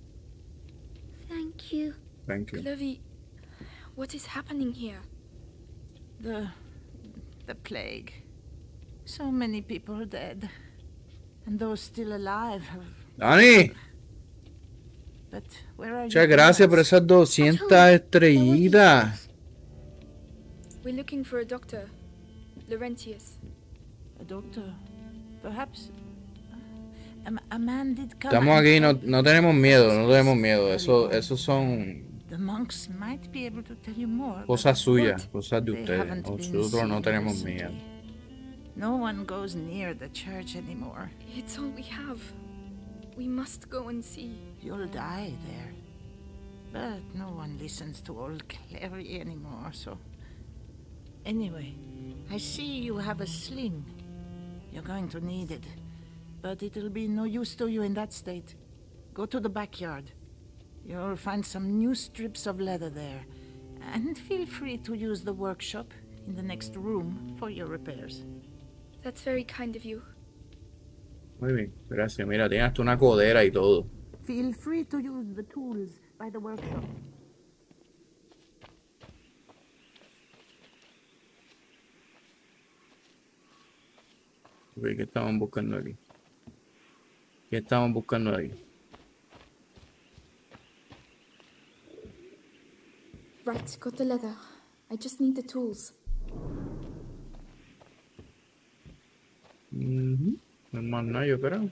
Thank you. Thank you. Clervy, what is happening here? The... the plague. So many people dead. And those still alive have... Dani, But where are muchas you? gracias por esas doscientas estrellitas. We're looking for a doctor. Laurentius. A doctor. Perhaps... A, a man did come. Estamos aquí, no, no tenemos miedo, no tenemos miedo. Eso, eso son The monks might be able to tell you more. cosas suyas, cosas de They ustedes. haven't been Nosotros no seen tenemos recently. miedo. No one goes near the church anymore. It's all we have. We must go and see. You'll die there. But no one listens to old Clary anymore, so... Anyway, I see you have a sling. You're going to need it. But it'll be no use to you in that state. Go to the backyard. You'll find some new strips of leather there. And feel free to use the workshop in the next room for your repairs. That's very kind of you. Muy bien, gracias. Mira, tienes hasta una codera y todo. Feel free to use the tools by the workshop. ¿Qué estaban buscando aquí? ¿Qué estaban buscando aquí? Right, got the leather. I just need the tools. Mhm. No es más nada, yo creo.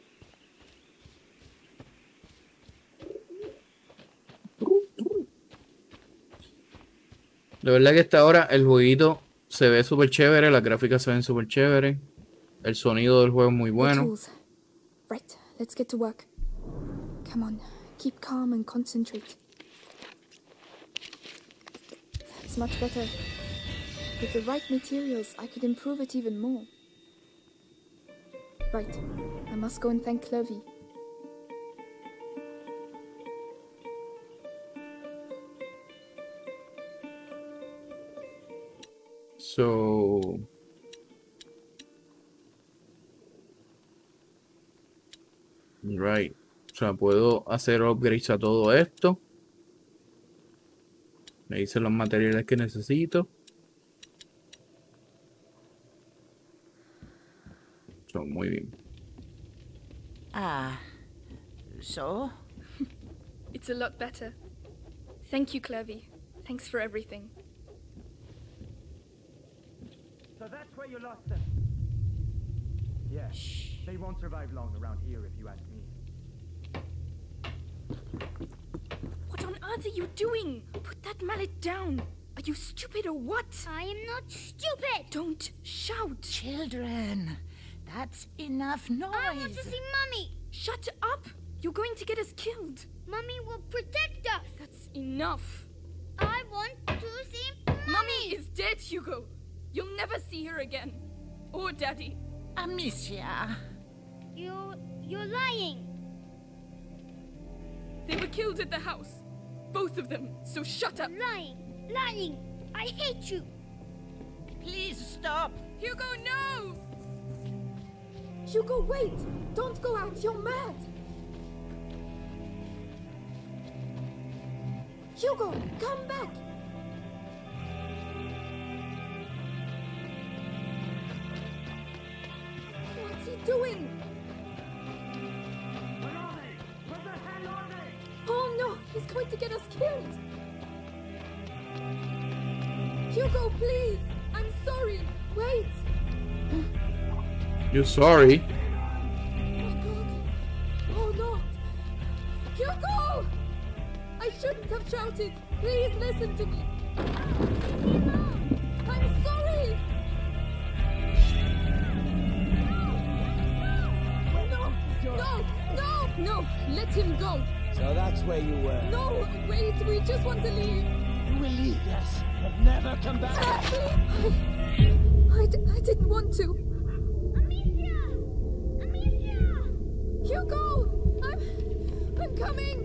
De verdad que hasta ahora el jueguito se ve súper chévere, las gráficas se ven súper chévere. El sonido del juego es muy bueno. Right, let's get to work. Come on, keep calm and concentrate. That's much better. With the right materials, I could improve it even more. Right, I must go and thank Clovey. So... Right. O sea, puedo hacer upgrades a todo esto. Me dice los materiales que necesito. So, muy bien. Ah, so? It's a lot better. Thank you, Clovey. Thanks for everything. So that's where you lost them. Yeah, they won't survive long around here if you ask me. What on earth are you doing? Put that mallet down. Are you stupid or what? I am not stupid. Don't shout. Children, that's enough noise. I want to see Mummy. Shut up. You're going to get us killed. Mummy will protect us. That's enough. I want to see Mummy. Mummy is dead, Hugo. You'll never see her again. Or Daddy. Amicia. You... you're lying. They were killed at the house. Both of them, so shut up. Lying. Lying. I hate you. Please stop. Hugo, no! Hugo, wait! Don't go out, you're mad! Hugo, come back! What's he doing? Where are they? Where the hell are they? Oh no, he's going to get us killed! Hugo, please! I'm sorry! Wait! You're sorry? Oh God! Oh no! Hugo! I shouldn't have shouted! Please listen to me! I'm sorry! No! No! No! No! Let him go! So that's where you were? No! Wait! We just want to leave! You will leave, yes, but never come back! I, I, d I didn't want to! Amicia! Amicia! Hugo! I'm... I'm coming!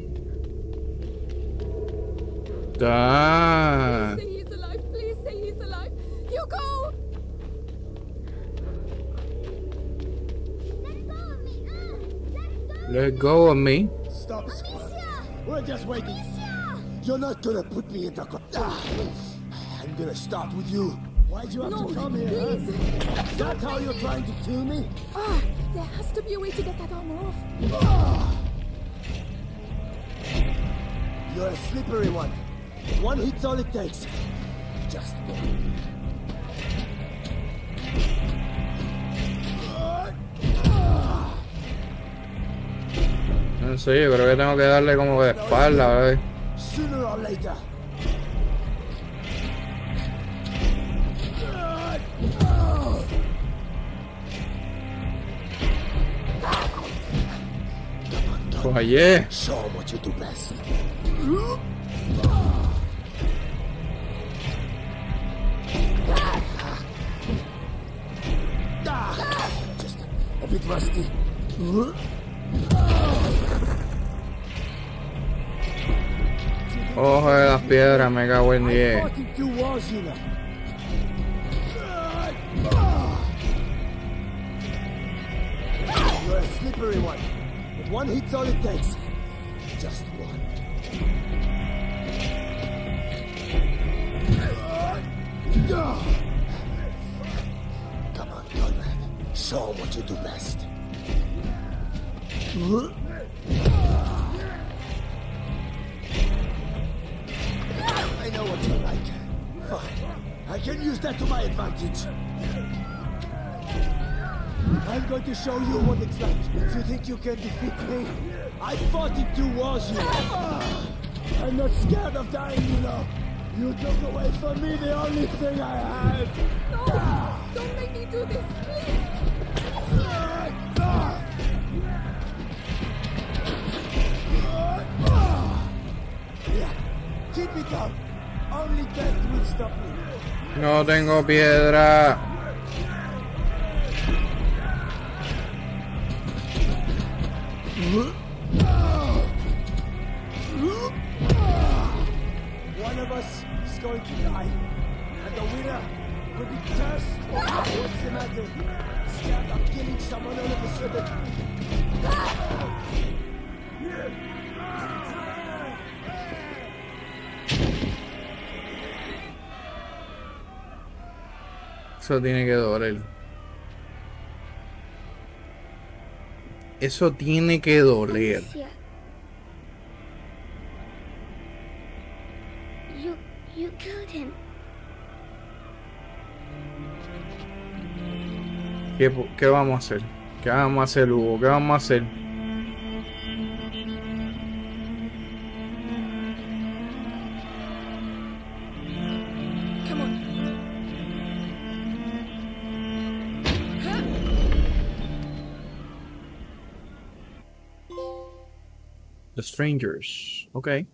Ah. Please say he's alive! Please say he's alive! Hugo! Let go of me! Uh, let go! Let go of me. Stop, Squad. Amicia! We're just waiting. Amicia! You're not gonna put me in the... co- Ah. I'm gonna start with you. Why'd you have No, to come here, please. huh? Is that how you're trying to kill me? Ah, there has to be a way to get that armor off. Ah. You're a slippery one. One hit's all it takes. Just one. No sé, yo creo que tengo que darle como de espalda, ¿verdad? Sooner or later. Pues ayer. Show 'em what you do best. Just a bit rusty. Ojo de las piedras, me cago en diez. forty-two walls, you know. You're a slippery one. But one hit's all it takes. Just one. Come on, Conrad. Show 'em what you do best. I know what you like. Fine. I can use that to my advantage. I'm going to show you what it's like. You think you can defeat me? I fought in two wars, you know. I'm not scared of dying, you know. You took away from me the only thing I had. No! Don't make me do this, please! Speak out. Only death will stop me. No tengo piedra. One of us is going to die, and the winner will be cursed. What's the matter? Scared of killing someone all of a sudden? Eso tiene que doler. Eso tiene que doler. Amicia. You, you killed him. ¿Qué, ¿Qué vamos a hacer? ¿Qué vamos a hacer, Hugo? ¿Qué vamos a hacer? Come on. The Strangers. Okay.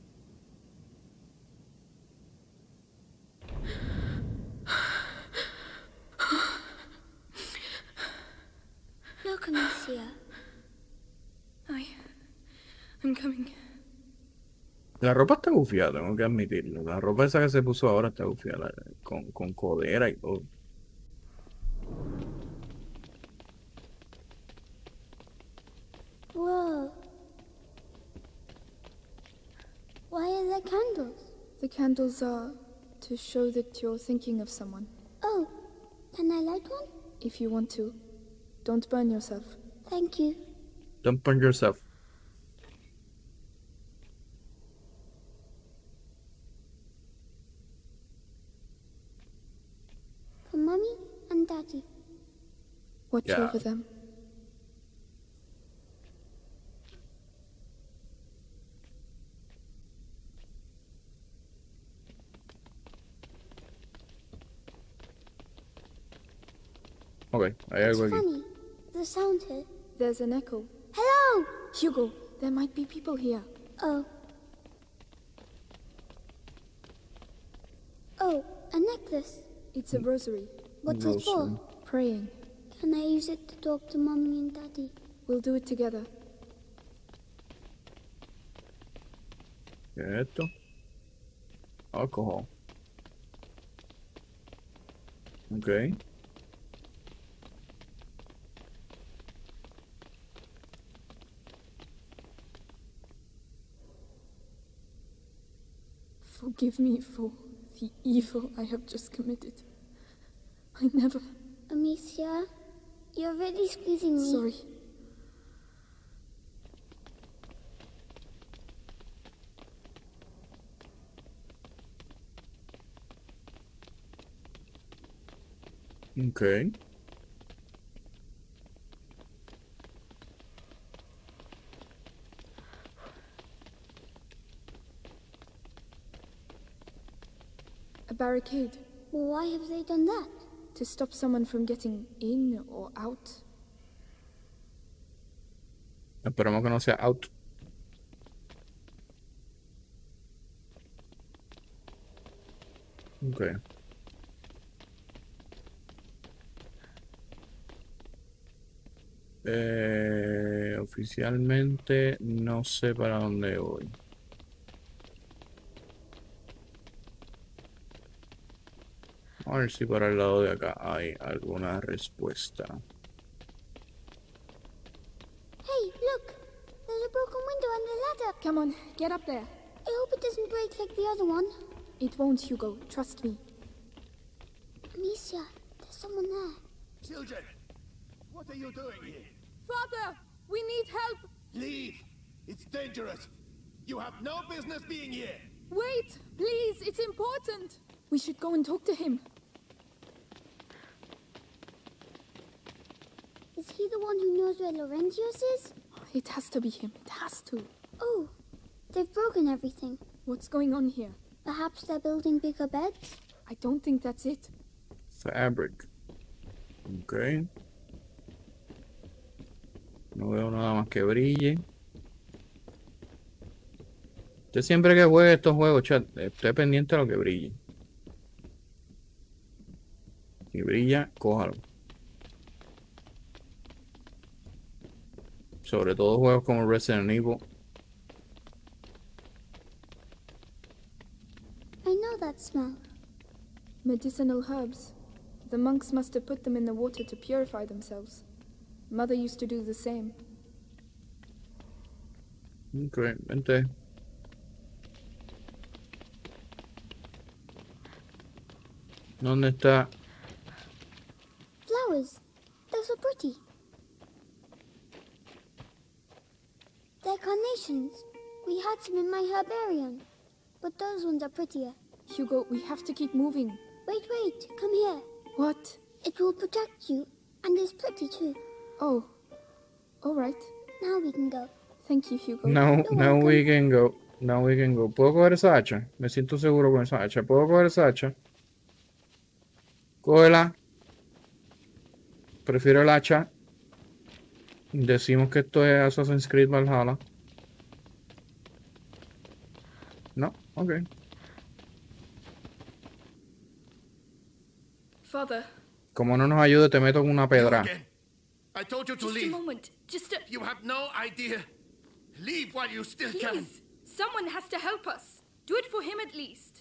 Look, Amicia. I... I'm coming. La ropa está gufiada, tengo que admitirlo. La ropa esa que se puso ahora está gufiada, con, con codera y todo. Whoa. Why are there candles? The candles are to show that you're thinking of someone. Oh, can I light one? If you want to. Don't burn yourself. Thank you. Don't burn yourself. For Mommy and Daddy. Watch Yeah. over them. Ok, hay It's algo aquí. funny. The sound here. There's an echo. Hello! Hugo, there might be people here. Oh. Oh, a necklace. It's a rosary. What's it for? Praying. Can I use it to talk to Mommy and Daddy? We'll do it together. ¿Qué es esto? Alcohol. Ok. Forgive me for the evil I have just committed. I never... Amicia, you're really squeezing me. Sorry. Ok. A barricade. Well, why have they done that? To stop someone from getting in or out. Esperemos que no sea out. Ok. Eh, oficialmente no sé para dónde voy. A ver si para el lado de acá hay alguna respuesta. Hey, look! There's a broken window on the ladder. Come on, get up there. I hope it doesn't break like the other one. It won't, Hugo. Trust me. Amicia, there's someone there. Children, what are you doing here? Father, we need help. Leave! It's dangerous. You have no business being here. Wait, please. It's important. We should go and talk to him. Is he the one who knows where Laurentius is? It has to be him. It has to. Oh, they've broken everything. What's going on here? Perhaps they're building bigger beds? I don't think that's it. Fabric. Ok. No veo nada más que brille. Usted siempre que juegue estos juegos, chat, esté pendiente de lo que brille. Si brilla, cójalo. Sobre todo juegos como Resident Evil. I know that smell. Medicinal herbs. The monks must have put them in the water to purify themselves. Mother used to do the same. Ok, vente. ¿Dónde está? Flowers. They're so pretty. They're carnations. We had some in my herbarium. But those ones are prettier. Hugo, we have to keep moving. Wait, wait. Come here. What? It will protect you. And it's pretty too. Oh. All right. Now we can go. Thank you, Hugo. No, now we can go. Now we can go. ¿Puedo coger esa hacha? Me siento seguro con esa hacha. ¿Puedo coger esa hacha? Cógela. Prefiero el hacha. Decimos que esto es Assassin's Creed Valhalla. No, ok. Father. Como no nos ayude, te meto con una pedra. I told you to Just leave. a moment. Just a... You have no idea. Leave while you still can. Please. Someone has to help us. Do it for him at least.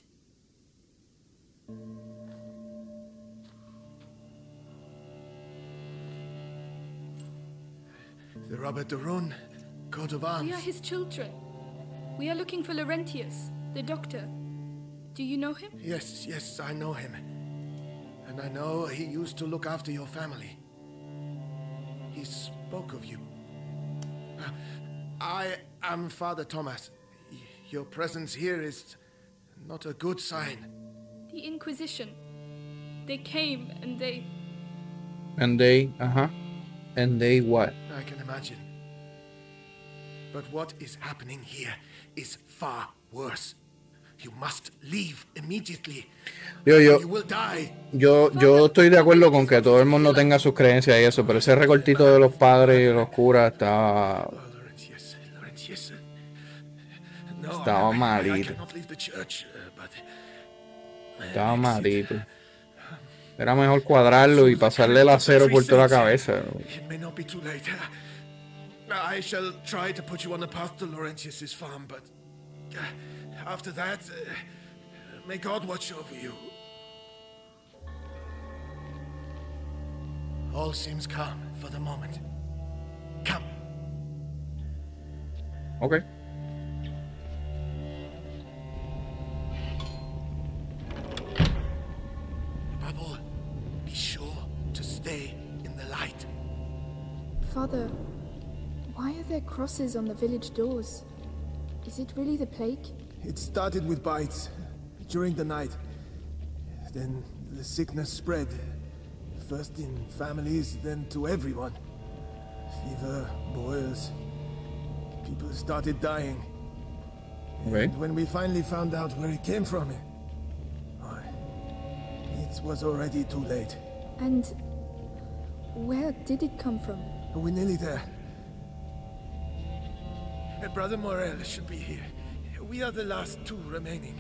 The Robert de Rune, coat of arms. We are his children. We are looking for Laurentius, the doctor. Do you know him? Yes, yes, I know him. And I know he used to look after your family. He spoke of you. Uh, I am Father Thomas. Y- your presence here is not a good sign. The Inquisition. They came and they... And they, uh-huh. And they what? I can imagine. But what is happening here is far worse. You must leave immediately. Yo, yo, You will die. yo, yo estoy de acuerdo con que todo el mundo tenga sus creencias y eso, pero ese recortito de los padres y los curas estaba... No, Estaba I- I- I malito. cannot leave the church, uh, but Estaba malito. Era mejor cuadrarlo y pasarle el acero por toda la cabeza. it may not be too late. I shall try to put you on the path to Laurentius's farm, but uh, after that, uh, may God watch over you. All seems calm for the moment. Come. Ok. Above all, be sure to stay in the light. Father, why are there crosses on the village doors? Is it really the plague? It started with bites during the night. Then the sickness spread. First in families, then to everyone. Fever, boils. People started dying. Okay. And when we finally found out where it came from, oh, it was already too late. And where did it come from? We're nearly there. Uh, Brother Morel should be here. We are the last two remaining.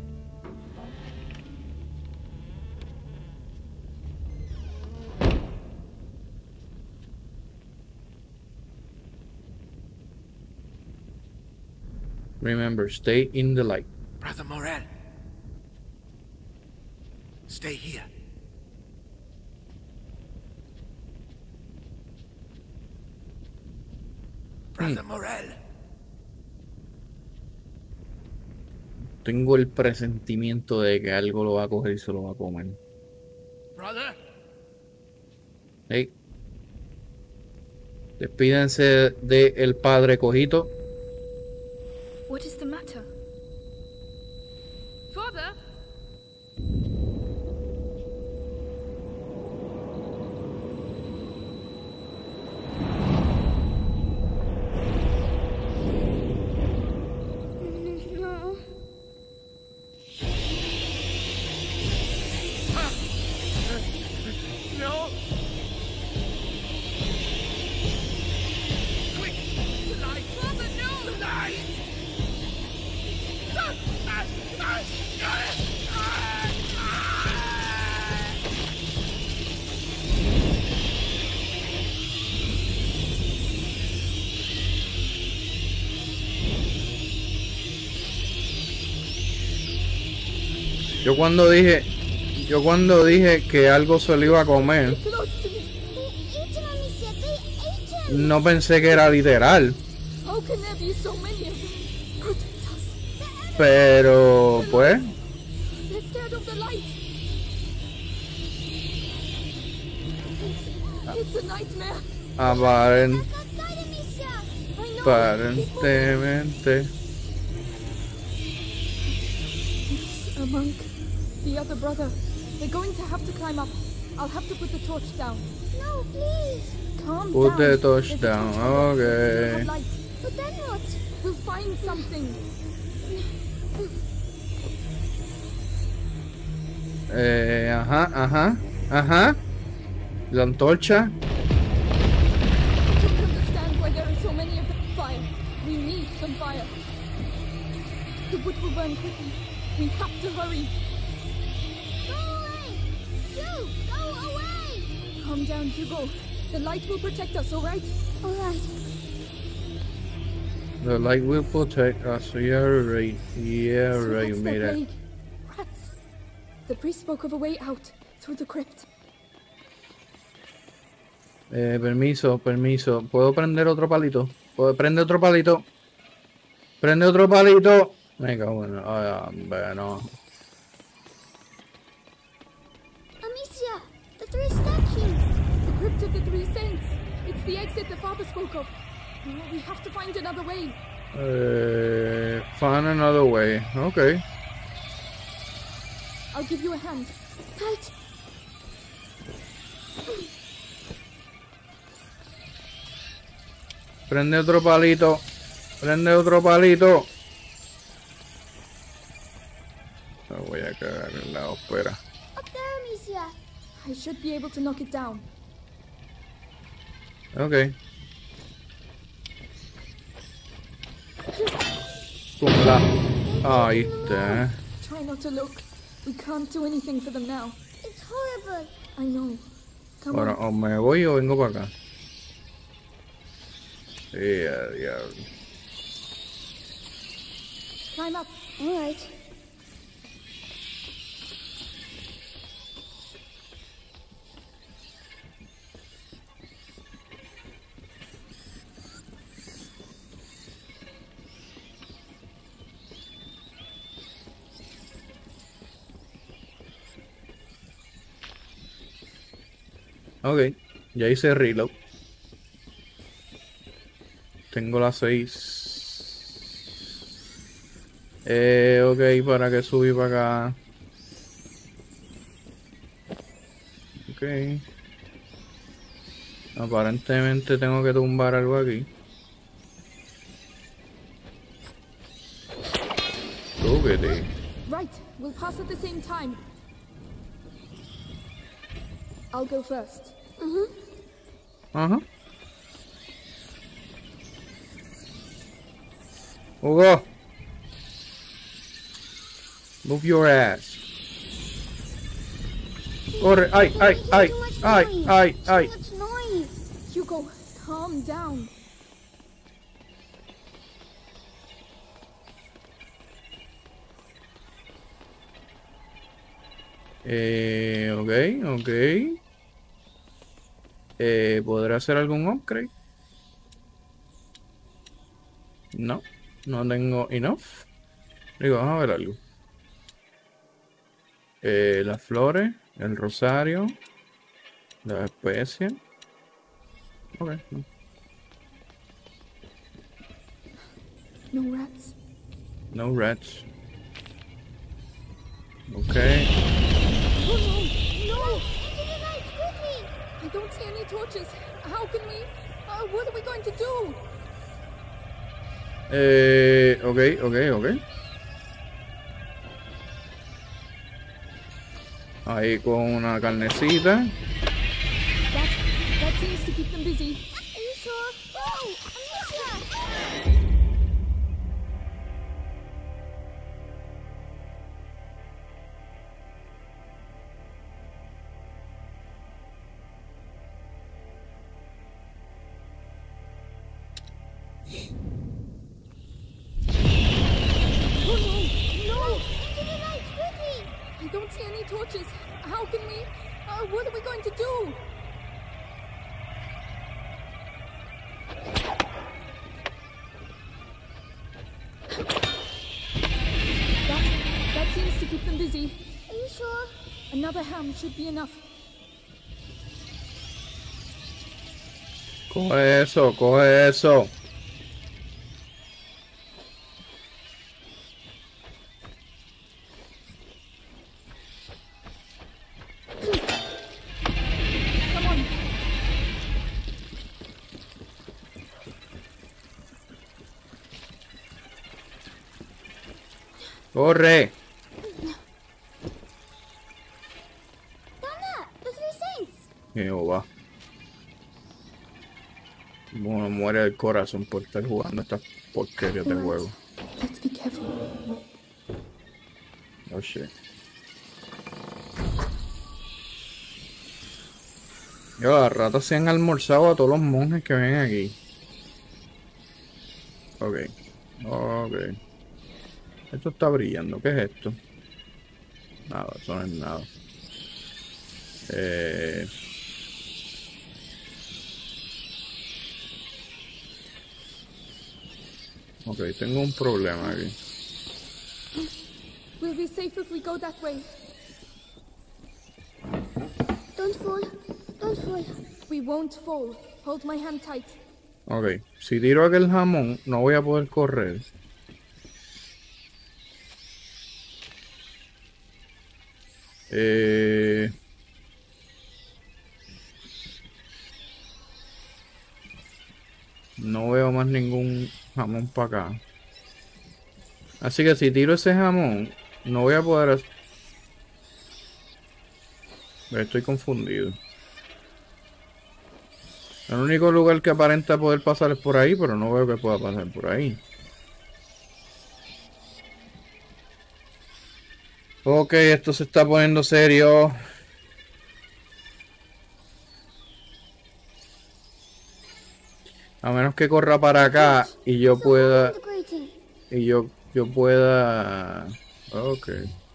Remember, stay in the light. Brother Morel. Stay here. Brother Morel. Tengo el presentimiento de que algo lo va a coger y se lo va a comer. Brother. Hey. Despídense de el padre Cojito. What is the matter? Father? No. No. Quick. The light. Brother, no. The light. Yo cuando dije, yo cuando dije que algo se lo iba a comer, no pensé que era literal. Pero pues aparent, aparentemente A monk. The other brother. They're going to have to climb up. I'll have to put the torch down. No, please. Calm put down. the torch There's a down. torch there. We'll Okay. have light. But then what? We'll find something. Eh, ajá, ajá, ajá. La antorcha. I don't understand why there are so many of them. Fire. We need some fire. The wood will burn quickly. We have to hurry. Go away! You! Go away! Calm down, Hugo. The light will protect us, alright? Alright. The light will protect us. Yeah, right. Yeah, So right. You what's made that it. plague? Rats. The priest spoke of a way out through the crypt. Eh, permiso, permiso. ¿Puedo prender otro palito? ¿Puedo prender otro palito? Prende otro palito. Me cago en... Ay, bueno. Amicia! The three statues! The crypt of the three saints. It's the exit the father spoke of. We have to find another way. Eh, find another way. Okay. I'll give you a hand. Right. Prende otro palito. Prende otro palito. Me voy a cagar en la ópera. Up there, Amicia! I should be able to knock it down. Ok. Con la... Ahí está. Try not to look. We can't do anything for them now. It's horrible! I know. Come Bueno, on. o me voy o vengo para acá. Sí, a diablo. Climb up. Alright. Ok, ya hice reload. Tengo las seis. Eh, ok, ¿para qué subí para acá? Ok. Aparentemente tengo que tumbar algo aquí. Súbete. Right. We'll pass at the same time. I'll go first. Mm-hmm. Ajá. Hugo. Move your ass. Corre. Ay, ay, ay, ay, ay, ay. Too much noise! Hugo, calm down. Eh, ok, ok. Eh, ¿podré hacer algún upgrade? No, no tengo enough. Digo, vamos a ver algo. Eh, las flores, el rosario, la especia. Ok. No. No rats. No rats. Ok. Oh no! No! Into the night, quickly! I don't see any torches. How can we? Uh, what are we going to do? Eh, ok, ok, ok. Ahí con una carnecita. That that seems to keep them busy. Are you sure? Oh! Amicia! Oh no! No! Into the light, quickly! I don't see any torches. How can we? Uh, what are we going to do? That, that seems to keep them busy. Are you sure? Another ham should be enough. Coge eso, coge eso. Come on. Corre. Dana, the three saints. Jehová. Bueno, muere el corazón por estar jugando estas porquerías de juego. Let's be careful. Oh shit. Yo, las ratas se han almorzado a todos los monjes que ven aquí. Ok. Ok. Esto está brillando. ¿Qué es esto? Nada, eso no es nada. Eh... Ok, tengo un problema aquí. We'll be safe if we go that way. Don't fall. Don't fall. We won't fall. Hold my hand tight. Ok, si tiro aquel jamón, no voy a poder correr. Eh... No veo más ningún jamón para acá. Así que si tiro ese jamón, no voy a poder hacer... Estoy confundido. El único lugar que aparenta poder pasar es por ahí, pero no veo que pueda pasar por ahí. Ok, esto se está poniendo serio. A menos que corra para acá y yo pueda... Y yo, yo pueda... Ok.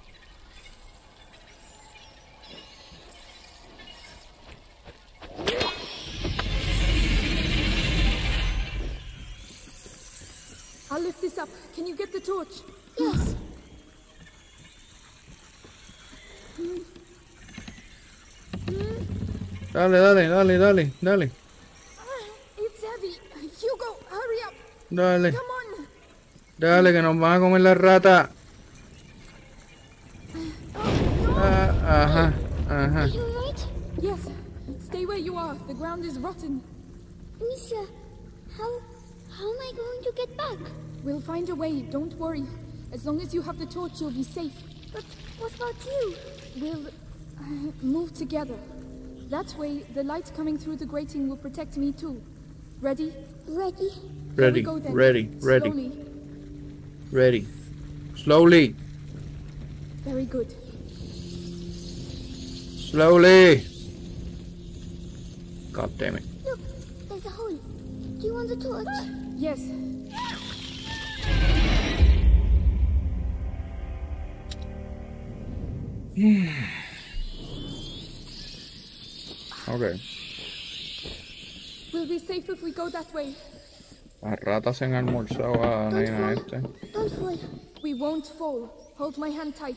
I'll lift this up. Can you get the torch? Yes. Dale, dale, dale, dale, dale. It's heavy. Hugo, hurry up. Dale. Come on. Dale, que nos van a comer la rata. Ah, ajá, ajá. Are you alright? Yes. Stay where you are. The ground is rotten. Amicia, how... how am I going to get back? We'll find a way. Don't worry. As long as you have the torch, you'll be safe. But what about you? We'll uh, move together. That way, the light coming through the grating will protect me too. Ready? Ready. Ready, Go then. ready, ready. Slowly. Ready. Slowly. Very good. Slowly. God damn it. Look, there's a hole. Do you want the torch? Yes. Ok. We'll be safe if we go that way. Las ratas se han almorzado a la Don't nena fall. este. Don't fall. We won't fall. Hold my hand tight.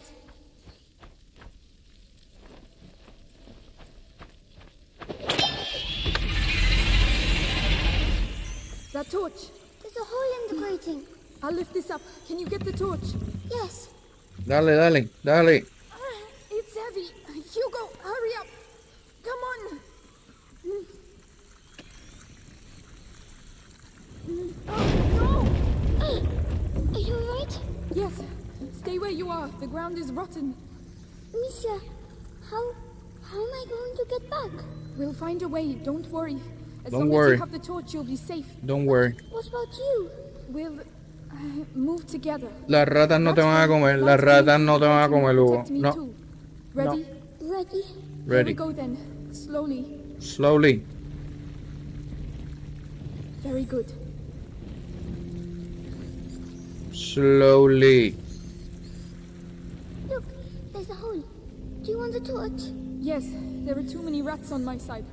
That torch. There's a hole in the grating. I'll lift this up. Can you get the torch? Yes. Dale, dale, dale. Ah, it's heavy. Hugo, hurry up. Come on. Oh, no. Are you alright? Yes. Stay where you are. The ground is rotten. Amicia, how... how am I going to get back? We'll find a way. Don't worry. As Don't long worry. as you have the torch, you'll be safe. Don't worry. What about you? We'll uh, move together. Las ratas no te van a comer. Las ratas no te van a comer, Hugo. No. Ready? Ready. Here we Ready. go then. Slowly. Slowly. Very good. Slowly. Look, there's a hole. Do you want a torch? Yes, there are too many rats on my side.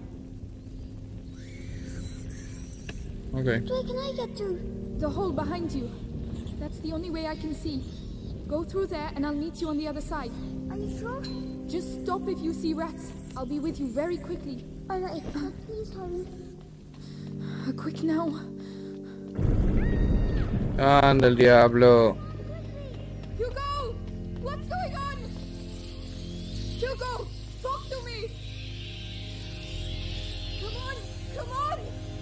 Okay. Which way can I get to? The hole behind you. That's the only way I can see. Go through there and I'll meet you on the other side. Are you sure? Just stop if you see rats. I'll be with you very quickly. Alright, but please hurry. Quick now. Anda el diablo. Hugo! What's going on? Hugo! Talk to me! Come on! Come on!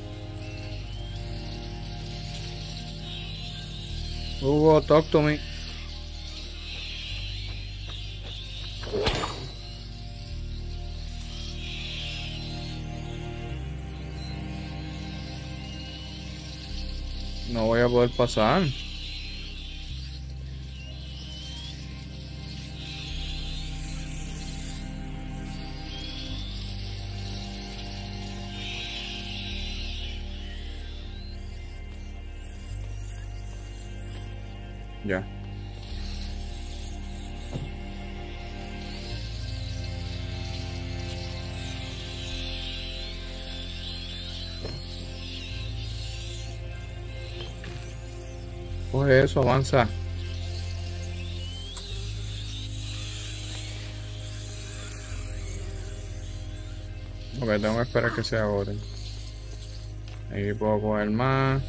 Hugo, talk to me. No voy a poder pasar. Ya. Coge eso, avanza. Ok, tengo que esperar que se agoten. Ahí puedo coger más.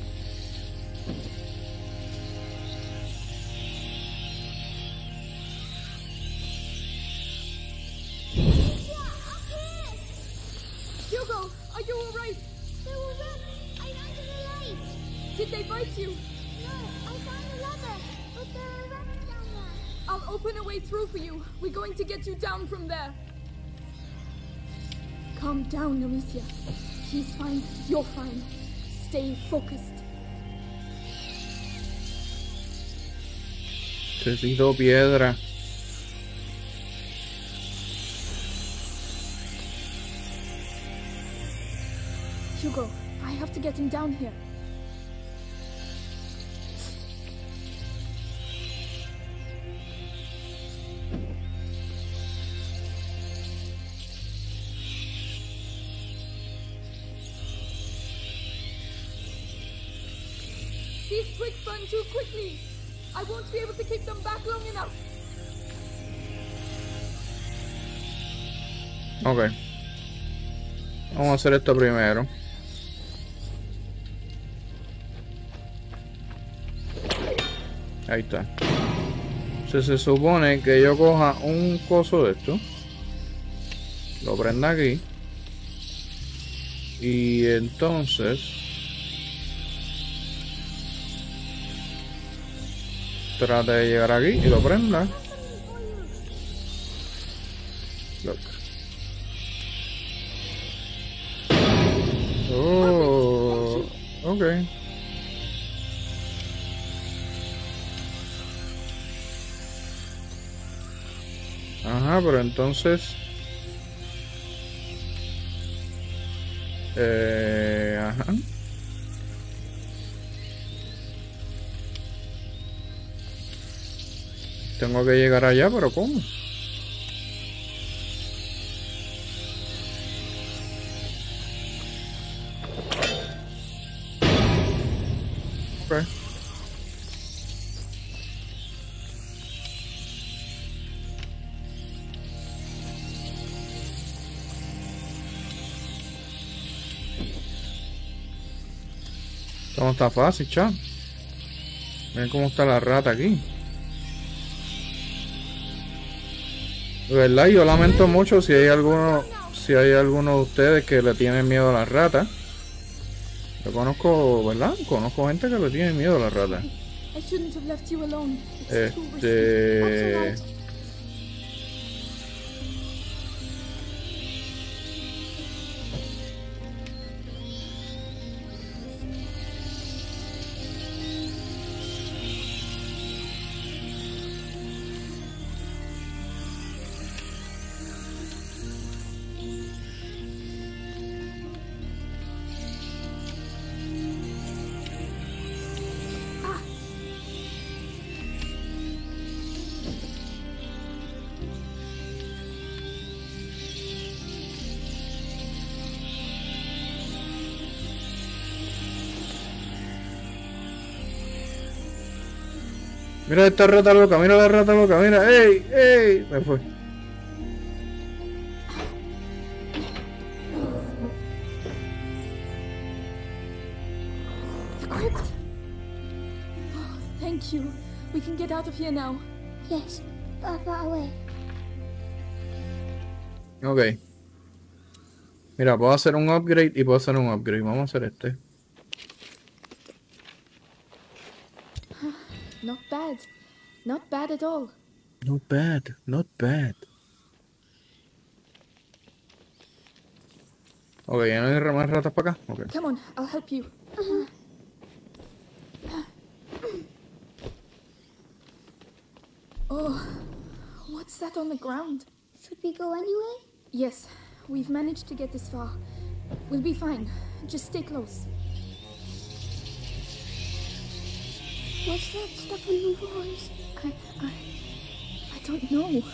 Hugo, are you alright? There were rats. I ran to the light. Did they bite you? No, I found a ladder, but there are rats down there. I'll open a way through for you. We're going to get you down from there. Calm down, Amicia. He's fine. You're fine. Stay focused. Necesito piedra. Hugo, I have to get him down here. These twigs burn too quickly. I won't be able to keep them back long enough. Ok. Vamos a hacer esto primero. Ahí está. Entonces se supone que yo coja un coso de esto. Lo prenda aquí. Y entonces trate de llegar aquí y lo prenda. Look. Oh, ok. Ajá, pero entonces eh, ajá. Tengo que llegar allá, pero ¿cómo? Okay. Esto no está fácil, chat. Miren cómo está la rata aquí. De verdad, yo lamento mucho si hay alguno, si hay alguno de ustedes que le tienen miedo a las ratas. Yo conozco, ¿verdad? Conozco gente que le tiene miedo a las ratas. Este... Mira esta rata loca, mira la rata loca, mira, ey, ey, me fue. Equipped. Oh, thank you. We can get out of here now. Yes, far, far away. Ok. Mira, puedo hacer un upgrade y puedo hacer un upgrade. Vamos a hacer este. Not bad. Not bad at all. Not bad, not bad. Ok, ¿ya no hay más ratas para acá? Okay. Come on, I'll help you. Oh, what's that on the ground? Should we go anyway? Yes, we've managed to get this far. We'll be fine. Just stay close. What's that stuff on the walls? I, I, I don't know.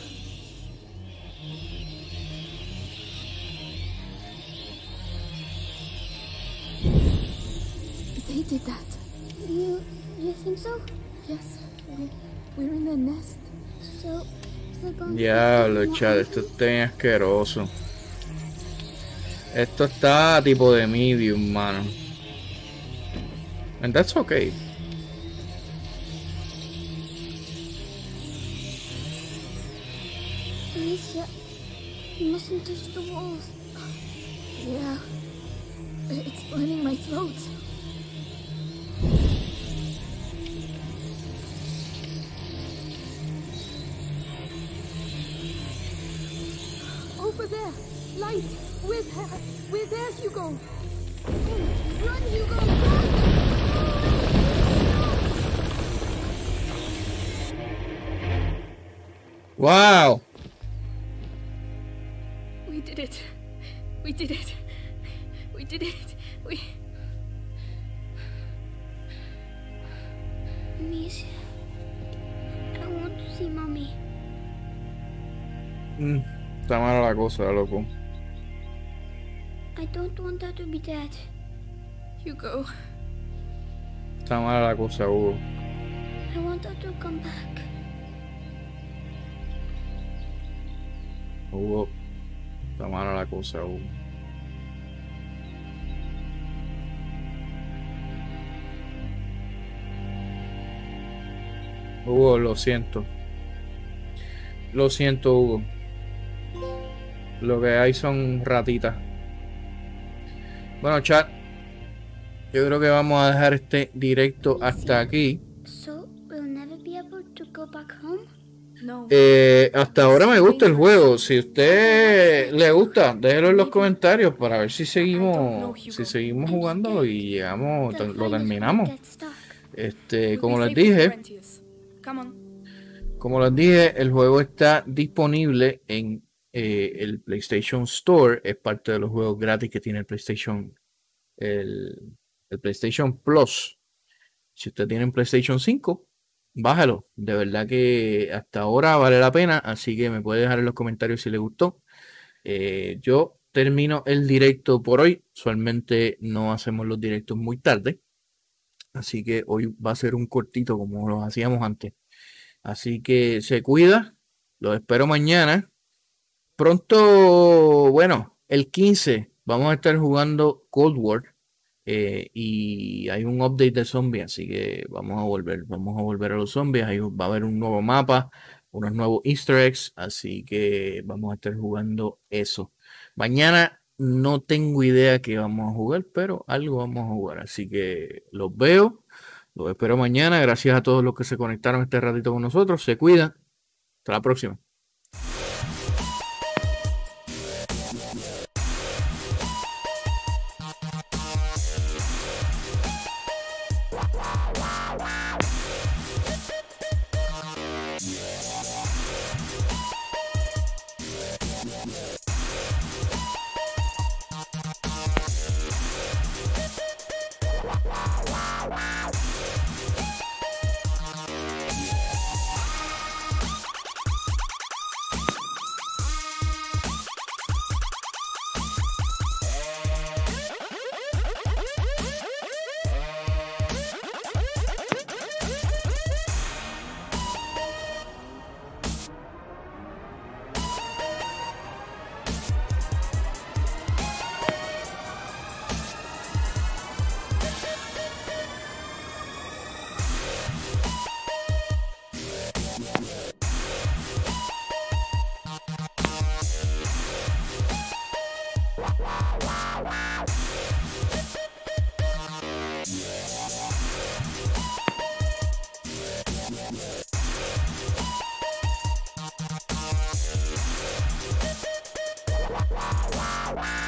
They did that. You, you think so? Yes, we, we're in their nest. So, they're going Diablo, to chat, esto está bien asqueroso. Esto está tipo de medium, mano. And that's okay. Alicia, you mustn't touch the walls. Yeah, it's burning my throat. Over there, light. We're there. We're there, Hugo. Run, Hugo, run! Wow. We did it. We did it. We did it. We... Amicia, I want to see Mommy. Mm, está mala la cosa, loco. I don't want her to be dead. Hugo. Está mala la cosa, Hugo. I want her to come back. Hugo. Está mala la cosa, Hugo. Hugo, lo siento. Lo siento, Hugo. Lo que hay son ratitas. Bueno, chat. Yo creo que vamos a dejar este directo hasta aquí. So, we'll never be able to go back home? No. Eh, hasta ahora me gusta el juego. Si a usted le gusta, déjelo en los comentarios para ver si seguimos, si seguimos jugándolo y llegamos, lo terminamos. Este, como les dije, como les dije, el juego está disponible en eh, el PlayStation Store. Es parte de los juegos gratis que tiene el PlayStation, el, el PlayStation Plus. Si usted tiene un PlayStation cinco, bájalo. De verdad que hasta ahora vale la pena. Así que me puede dejar en los comentarios si le gustó. Eh, yo termino el directo por hoy. Usualmente no hacemos los directos muy tarde. Así que hoy va a ser un cortito como los hacíamos antes. Así que se cuida. Los espero mañana. Pronto, bueno, el quince vamos a estar jugando Cold War. Eh, y hay un update de zombies, así que vamos a volver, vamos a volver a los zombies. Ahí va a haber un nuevo mapa, unos nuevos Easter eggs, así que vamos a estar jugando eso. Mañana no tengo idea qué vamos a jugar, pero algo vamos a jugar, así que los veo, los espero mañana. Gracias a todos los que se conectaron este ratito con nosotros, se cuidan, hasta la próxima. Wow.